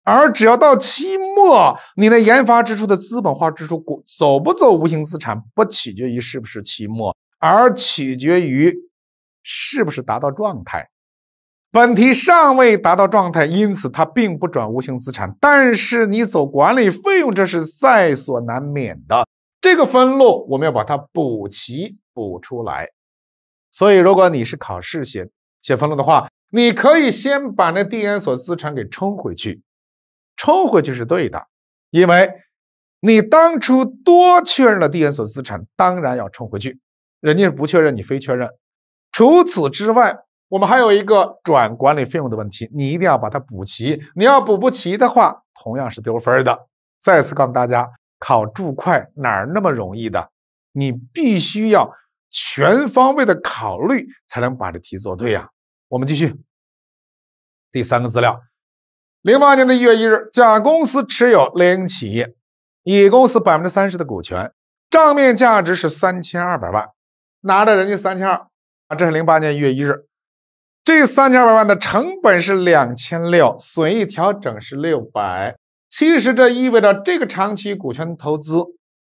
而只要到期末，你的研发支出的资本化支出走不走无形资产，不取决于是不是期末，而取决于是不是达到状态。本题尚未达到状态，因此它并不转无形资产，但是你走管理费用，这是在所难免的。这个分录我们要把它补齐补出来。所以如果你是考试写分录的话，你可以先把那递延所资产给冲回去，冲回去是对的，因为你当初多确认了递延所资产，当然要冲回去，人家是不确认，你非确认。除此之外，我们还有一个转管理费用的问题，你一定要把它补齐，你要补不齐的话，同样是丢分的。再次告诉大家，考注会哪儿那么容易的，你必须要全方位的考虑才能把这题做对呀。我们继续第三个资料，08年1月1日，甲公司持有猎鹰企业，乙公司30%的股权，账面价值是3200万，拿着人家3200，这是08年1月1日。这3200万的成本是2600，损益调整是600。其实这意味着这个长期股权投资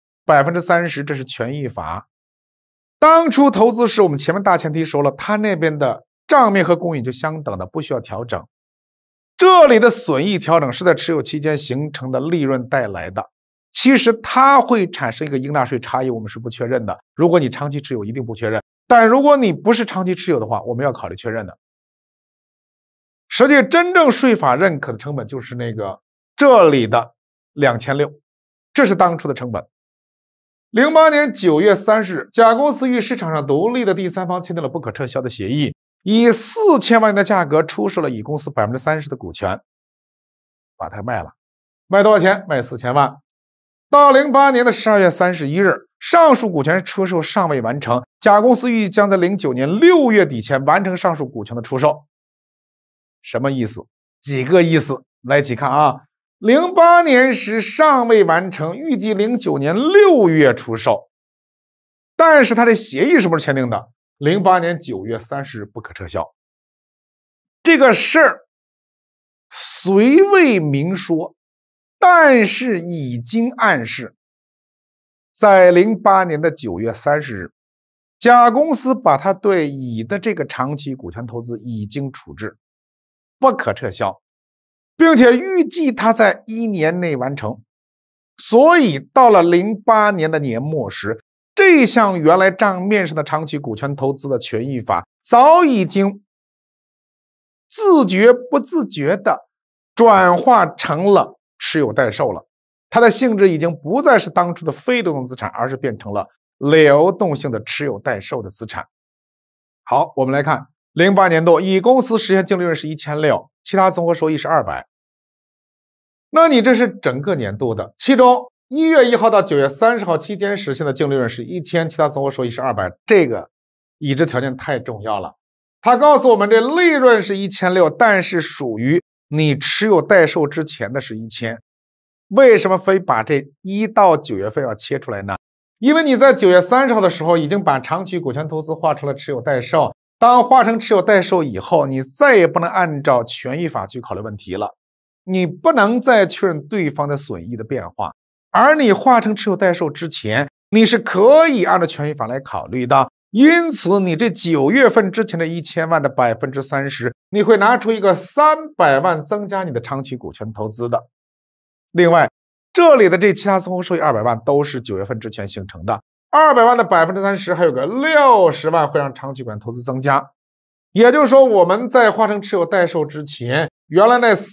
30%，这是权益法。当初投资时我们前面大前提说了，他那边的账面和公允就相等的，不需要调整。这里的损益调整是在持有期间形成的利润带来的，其实它会产生一个应纳税差异，我们是不确认的。如果你长期持有，一定不确认，但如果你不是长期持有的话，我们要考虑确认的。实际真正税法认可的成本就是那个这里的2600，这是当初的成本。08年9月30日，甲公司与市场上独立的第三方签订了不可撤销的协议，以4000万元的价格出售了乙公司30%的股权，把它卖了。卖多少钱？卖4000万。到08年的12月31日，上述股权出售尚未完成，甲公司预计将在09年6月底前完成上述股权的出售。什么意思？几个意思，来一起看啊。08年时尚未完成，预计09年6月出售，但是它的协议是不是签订的？08年9月30日不可撤销。这个事儿虽未明说，但是已经暗示，在08年的9月30日，甲公司把他对乙的这个长期股权投资已经处置，不可撤销，并且预计他在1年内完成。所以到了08年的年末时，这项原来账面上的长期股权投资的权益法早已经自觉不自觉的转化成了持有待售了，它的性质已经不再是当初的非流动资产，而是变成了流动性的持有待售的资产。好，我们来看08年度，乙公司实现净利润是1600，其他综合收益是200。那你这是整个年度的，其中1月1号到9月30号期间实现的净利润是1000，其他综合收益是200。这个已知条件太重要了，它告诉我们这利润是1600，但是属于你持有待售之前的是1000。为什么非把这1到9月份要切出来呢？因为你在9月30号的时候已经把长期股权投资划成了持有待售，当划成持有待售以后，你再也不能按照权益法去考虑问题了，你不能再确认对方的损益的变化。而你划成持有待售之前，你是可以按照权益法来考虑的。因此你这9月份之前的1000万的30%，你会拿出一个300万增加你的长期股权投资的。另外这里的这其他综合收益200万都是9月份之前形成的，200万的30%还有个60万会让长期股权投资增加。也就是说我们在划成持有待售之前，原来那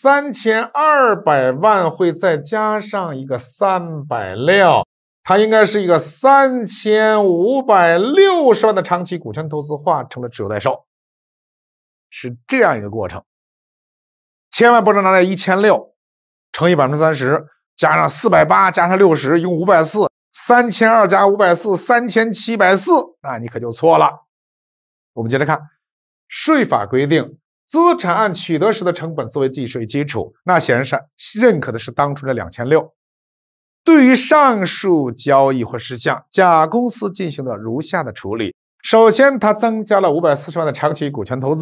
3200万会再加上一个360，它应该是一个3560万的长期股权投资化成了持有待售，是这样一个过程。千万不能拿来1600乘以30%，加上480加上60，一共540，3200加540，3740，那你可就错了。我们接着看，税法规定资产按取得时的成本作为计税基础，那显然是认可的是当初的2600。对于上述交易或事项，甲公司进行了如下的处理。首先，它增加了540万的长期股权投资，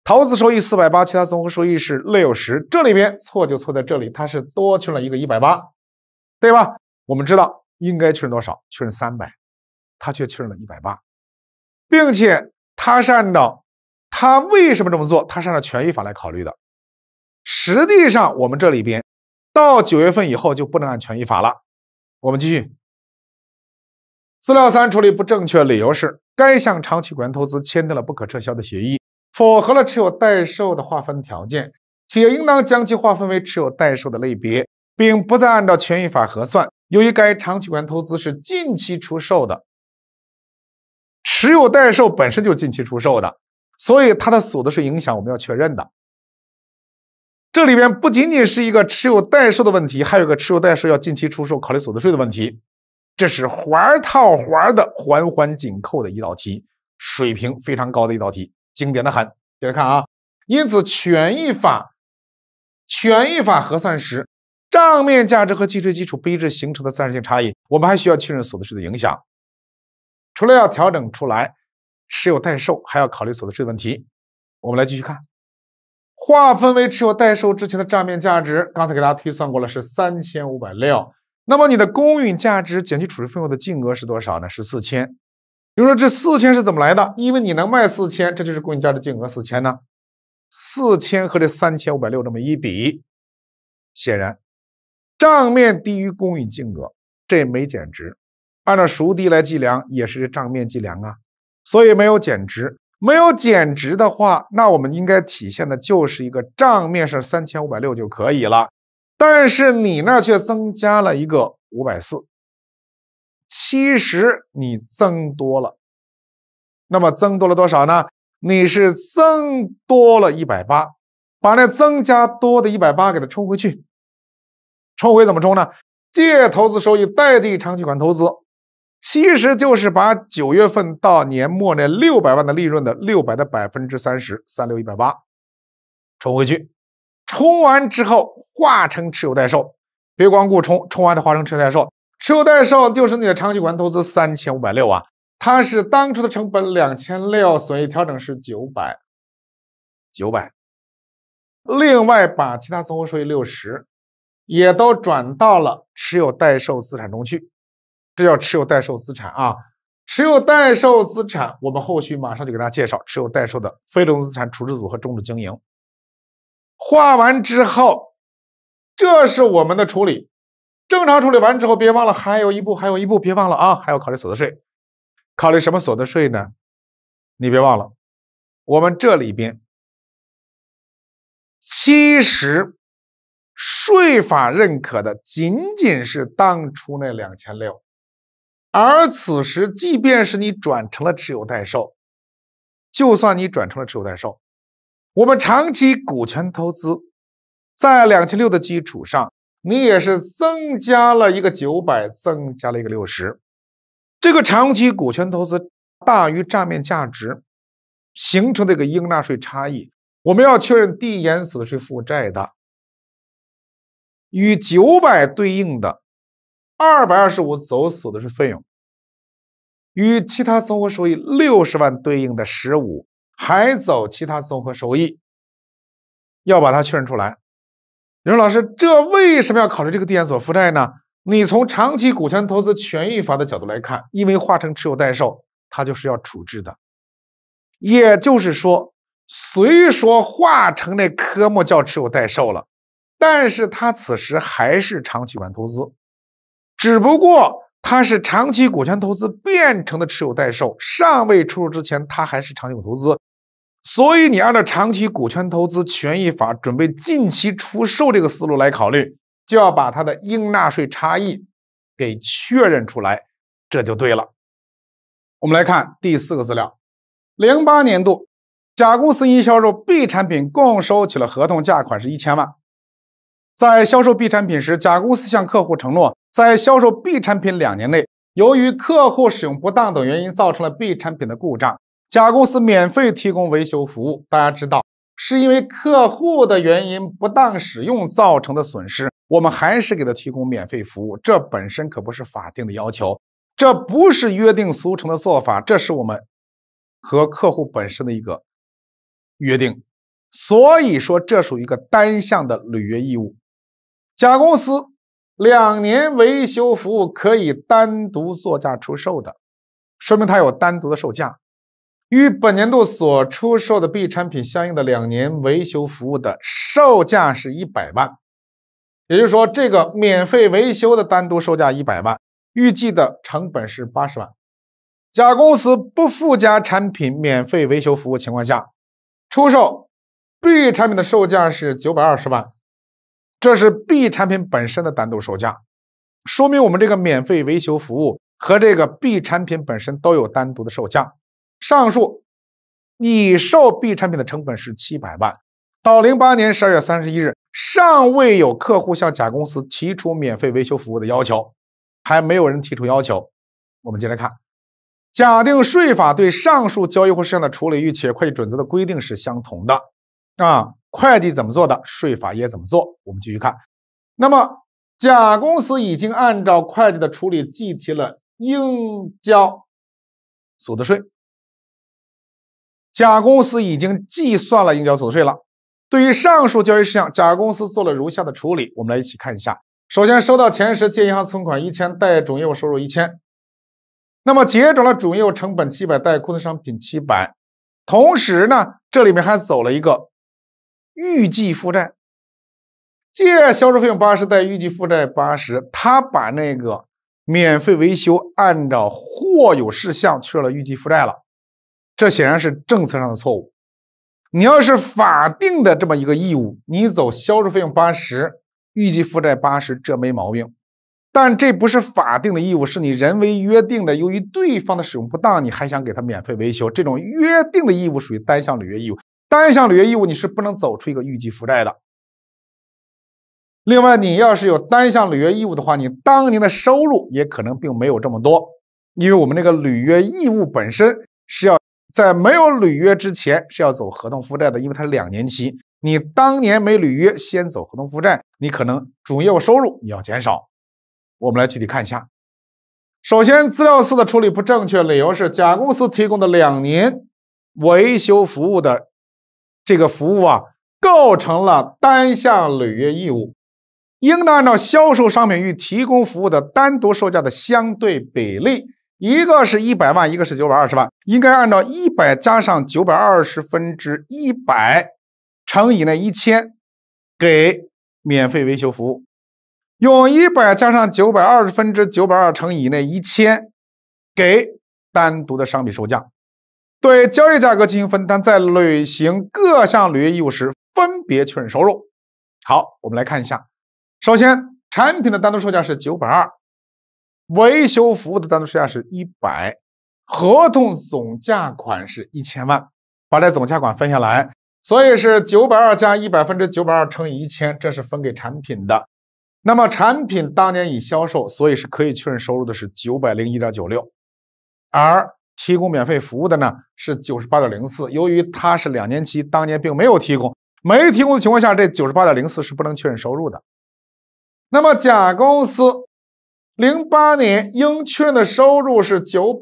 投资收益480，其他综合收益是60，这里边错就错在这里，它是多确认了一个180，对吧？我们知道应该确认多少？确认300，它却确认了180，并且它是按照它为什么这么做？它是按照权益法来考虑的。实际上，我们这里边到9月份以后就不能按权益法了。我们继续。资料3处理不正确，理由是该项长期股权投资签订了不可撤销的协议，符合了持有代售的划分条件，且应当将其划分为持有代售的类别，并不再按照权益法核算。由于该长期股权投资是近期出售的，持有代售本身就是近期出售的，所以它的所得税影响我们要确认的。这里边不仅仅是一个持有代售的问题，还有个持有代售要近期出售考虑所得税的问题。这是环套环的环环紧扣的一道题，水平非常高的一道题，经典的很。接着看啊，因此权益法核算时，账面价值和计税基础不一致形成的暂时性差异，我们还需要确认所得税的影响。除了要调整出来持有代售，还要考虑所得税的问题。我们来继续看，划分为持有代售之前的账面价值，刚才给大家推算过了，是3560。那么你的公允价值减去处置费用的净额是多少呢？是4000。比如说这4000是怎么来的？因为你能卖4000，这就是公允价值净额4000呢。4000和这3560这么一比，显然账面低于公允净额，这没减值。按照孰低来计量，也是账面计量啊，所以没有减值。没有减值的话，那我们应该体现的就是一个账面是3560就可以了。但是你呢却增加了一个540，其实你增多了。那么增多了多少呢？你是增多了180，把那增加多的180给它冲回去。冲回怎么冲呢？借投资收益代替长期款投资，其实就是把9月份到年末那600万的利润的600的30%，36180冲回去。冲完之后化成持有代售，别光顾冲，冲完的化成持有代售。持有代售就是你的长期股权投资3560啊，它是当初的成本2600，所以调整是900。另外把其他综合收益60也都转到了持有代售资产中去，这叫持有代售资产啊。持有代售资产，我们后续马上就给大家介绍持有代售的非流动资产处置组和终止经营。画完之后，这是我们的处理。正常处理完之后，别忘了还有一步，别忘了啊，还要考虑所得税。考虑什么所得税呢？你别忘了，我们这里边其实税法认可的仅仅是当初那2600，而此时即便是你转成了持有代售，就算你转成了持有代售，我们长期股权投资在2600的基础上，你也是增加了一个900，增加了一个60。这个长期股权投资大于账面价值形成的一个应纳税差异，我们要确认递延所得税负债的，与900对应的225走所得税费用，与其他综合收益60万对应的15还走其他综合收益，要把它确认出来。你说老师，这为什么要考虑这个递延所负债呢？你从长期股权投资权益法的角度来看，因为化成持有代售，它就是要处置的。也就是说，虽说化成那科目叫持有代售了，但是它此时还是长期股权投资，只不过它是长期股权投资变成的持有代售，尚未出售之前它还是长期股投资。所以你按照长期股权投资权益法准备近期出售这个思路来考虑，就要把它的应纳税差异给确认出来，这就对了。我们来看第4个资料，08年度甲公司因销售 B 产品共收取了合同价款是1000万。在销售 B 产品时，甲公司向客户承诺，在销售 B 产品2年内，由于客户使用不当等原因造成了 B 产品的故障，甲公司免费提供维修服务。大家知道，是因为客户的原因不当使用造成的损失，我们还是给他提供免费服务，这本身可不是法定的要求，这不是约定俗成的做法，这是我们和客户本身的一个约定， 所以说这属于一个单项的履约义务。甲公司2年维修服务可以单独作价出售的，说明它有单独的售价，与本年度所出售的 B 产品相应的2年维修服务的售价是100万，也就是说这个免费维修的单独售价100万，预计的成本是80万。甲公司不附加产品免费维修服务情况下，出售 B 产品的售价是920万，这是 B 产品本身的单独售价，说明我们这个免费维修服务和这个 B 产品本身都有单独的售价。上述已售 B 产品的成本是700万，到08年12月31日尚未有客户向甲公司提出免费维修服务的要求，还没有人提出要求。我们接着看，假定税法对上述交易或事项的处理与企业会计准则的规定是相同的会计怎么做的，税法也怎么做。我们继续看，那么甲公司已经按照会计的处理计提了应交所得税，甲公司已经计算了应交所得税了。对于上述交易事项，甲公司做了如下的处理，我们来一起看一下。首先，收到钱时借银行存款1000，贷主业务收入1000，那么结转了主业务成本700，贷库存商品700，同时呢，这里面还走了一个预计负债，借销售费用80，贷预计负债80，他把那个免费维修按照或有事项确认了预计负债了，这显然是政策上的错误。你要是法定的这么一个义务，你走销售费用80，预计负债80，这没毛病。但这不是法定的义务，是你人为约定的，由于对方的使用不当，你还想给他免费维修，这种约定的义务属于单项履约义务。单项履约义务你是不能走出一个预计负债的。另外，你要是有单项履约义务的话，你当年的收入也可能并没有这么多，因为我们这个履约义务本身是要在没有履约之前是要走合同负债的，因为它是2年期，你当年没履约先走合同负债，你可能主业务收入也要减少。我们来具体看一下。首先，资料4的处理不正确，理由是甲公司提供的2年维修服务的这个服务构成了单项履约义务，应当按照销售商品与提供服务的单独售价的相对比例，一个是100万，一个是920万，应该按照100加上920分之100乘以那1000给免费维修服务，用100加上920分之920乘以那1000给单独的商品售价，对交易价格进行分担，在履行各项履约义务时分别确认收入。好，我们来看一下。首先，产品的单独售价是920，维修服务的单独售价是100，合同总价款是1000万，把这总价款分下来，所以是920加100分之920乘以1000，这是分给产品的。那么产品当年已销售，所以是可以确认收入的是901.96，而提供免费服务的呢是98.04，由于它是2年期，当年并没有提供，没提供的情况下，这98.04是不能确认收入的。那么甲公司08年应确认的收入是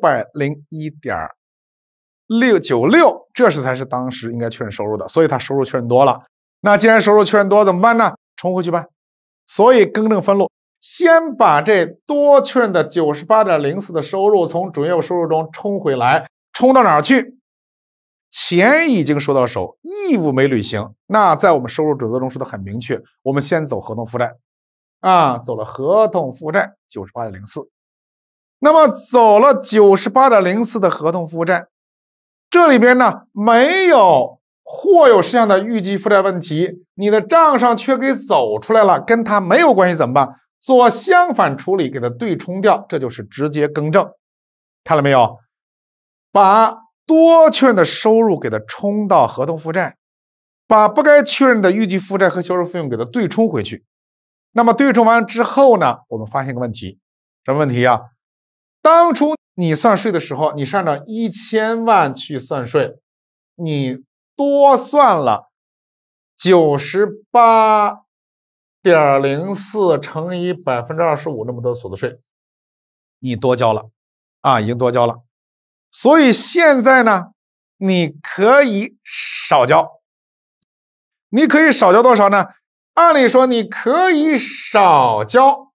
901.696，这才是当时应该确认收入的，所以它收入确认多了。那既然收入确认多怎么办呢？冲回去办。所以更正分录，先把这多确认的98.04的收入从主业务收入中冲回来，冲到哪儿去？钱已经收到手，义务没履行，那在我们收入准则中说的很明确，我们先走合同负债走了合同负债98.04，那么走了98.04的合同负债，这里边呢没有或有事项的预计负债问题，你的账上却给走出来了，跟它没有关系怎么办？做相反处理，给它对冲掉，这就是直接更正。看了没有？把多确认的收入给它冲到合同负债，把不该确认的预计负债和销售费用给它对冲回去。那么对冲完之后呢，我们发现个问题，什么问题啊？当初你算税的时候，你是按照1000万去算税，你多算了98.04乘以25%那么多所得税，你多交了已经多交了。所以现在呢，你可以少交， 你可以少交多少呢？按理说你可以少交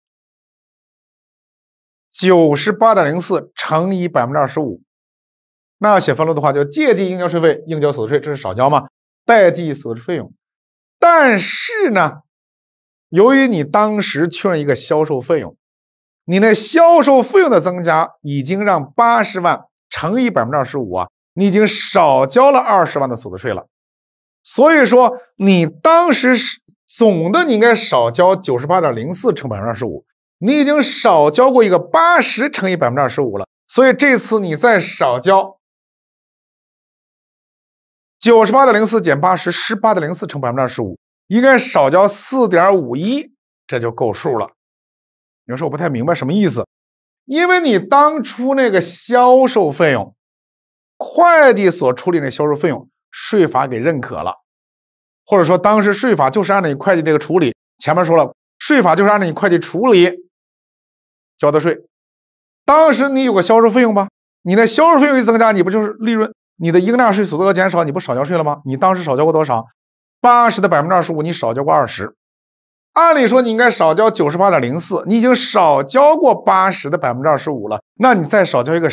98.04 乘以 25%。那要写分录的话，就借记应交税费，应交所得税，这是少交嘛？代记所得费用。但是呢，由于你当时确认一个销售费用，你那销售费用的增加已经让80万乘以 25% 啊，你已经少交了20万的所得税了。所以说你当时是总的你应该少交 98.04 乘 25%， 你已经少交过一个80乘以 25% 了。所以这次你再少交 98.04 减80 18.04 乘 25%， 应该少交 4.51， 这就够数了。有人说我不太明白什么意思，因为你当初那个销售费用，会计所处理的销售费用，税法给认可了，或者说当时税法就是按照你会计这个处理，前面说了，税法就是按照你会计处理交的税。当时你有个销售费用吧，你的销售费用一增加，你不就是利润，你的应纳税所得额减少，你不少交税了吗？你当时少交过多少？80的 25%， 你少交过20。按理说你应该少交 98.04， 你已经少交过80的 25% 了，那你再少交一个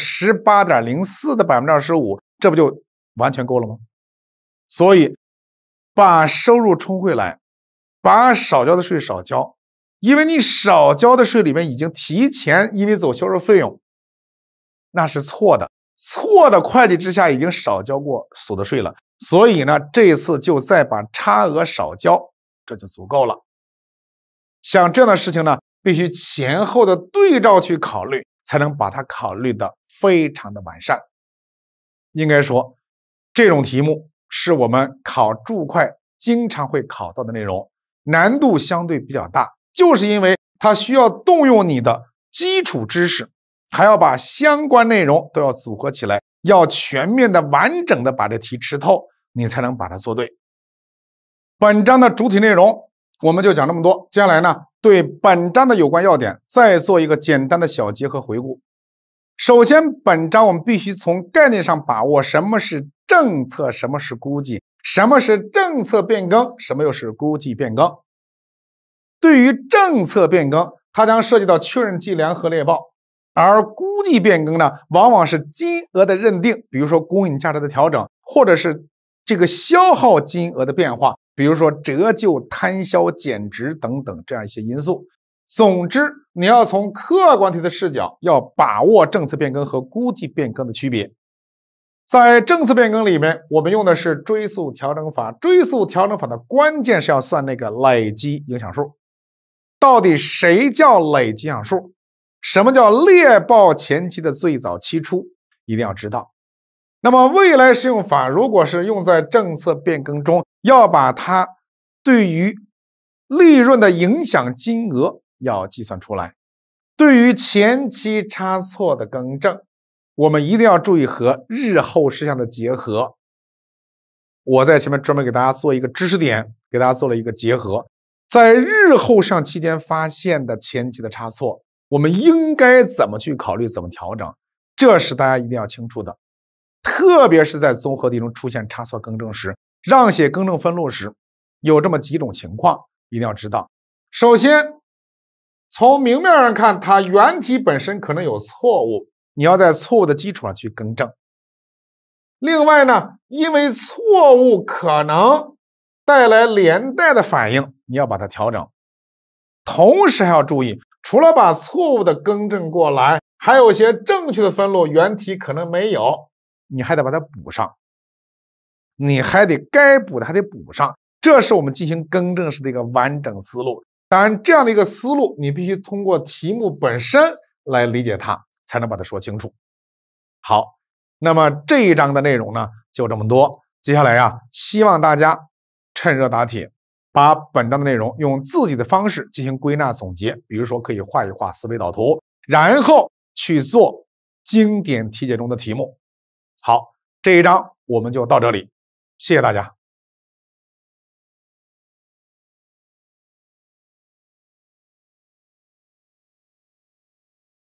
18.04 的 25%， 这不就完全够了吗？所以把收入冲回来，把少交的税少交，因为你少交的税里面已经提前因为走销售费用，那是错的，错的会计之下已经少交过所得税了，所以呢这一次就再把差额少交，这就足够了。像这样的事情呢，必须前后的对照去考虑，才能把它考虑的非常的完善。应该说这种题目是我们考注会经常会考到的内容，难度相对比较大，就是因为它需要动用你的基础知识，还要把相关内容都要组合起来，要全面的完整的把这题吃透，你才能把它做对。本章的主体内容我们就讲这么多，接下来呢，对本章的有关要点再做一个简单的小结合回顾。首先，本章我们必须从概念上把握什么是政策，什么是估计，什么是政策变更，什么又是估计变更。对于政策变更，它将涉及到确认计量和列报，而估计变更呢，往往是金额的认定，比如说公允价值的调整，或者是这个消耗金额的变化，比如说折旧、摊销、减值等等这样一些因素。总之，你要从客观题的视角，要把握政策变更和估计变更的区别。在政策变更里面，我们用的是追溯调整法。追溯调整法的关键是要算那个累积影响数。到底谁叫累积影响数？什么叫列报前期的最早期出？一定要知道。那么未来适用法如果是用在政策变更中，要把它对于利润的影响金额要计算出来。对于前期差错的更正，我们一定要注意和日后事项的结合。我在前面专门给大家做一个知识点，给大家做了一个结合。在日后事项期间发现的前期的差错，我们应该怎么去考虑，怎么调整，这是大家一定要清楚的。特别是在综合题中出现差错更正时，让写更正分录时，有这么几种情况一定要知道。首先，从明面上看，它原题本身可能有错误，你要在错误的基础上去更正。另外呢，因为错误可能带来连带的反应，你要把它调整。同时还要注意，除了把错误的更正过来，还有一些正确的分录原题可能没有，你还得把它补上，你还得该补的还得补上，这是我们进行更正时的一个完整思路。当然，这样的一个思路，你必须通过题目本身来理解它，才能把它说清楚。好，那么这一章的内容呢，就这么多。接下来呀，希望大家趁热打铁，把本章的内容用自己的方式进行归纳总结，比如说可以画一画思维导图，然后去做经典题解中的题目。好，这一章我们就到这里，谢谢大家。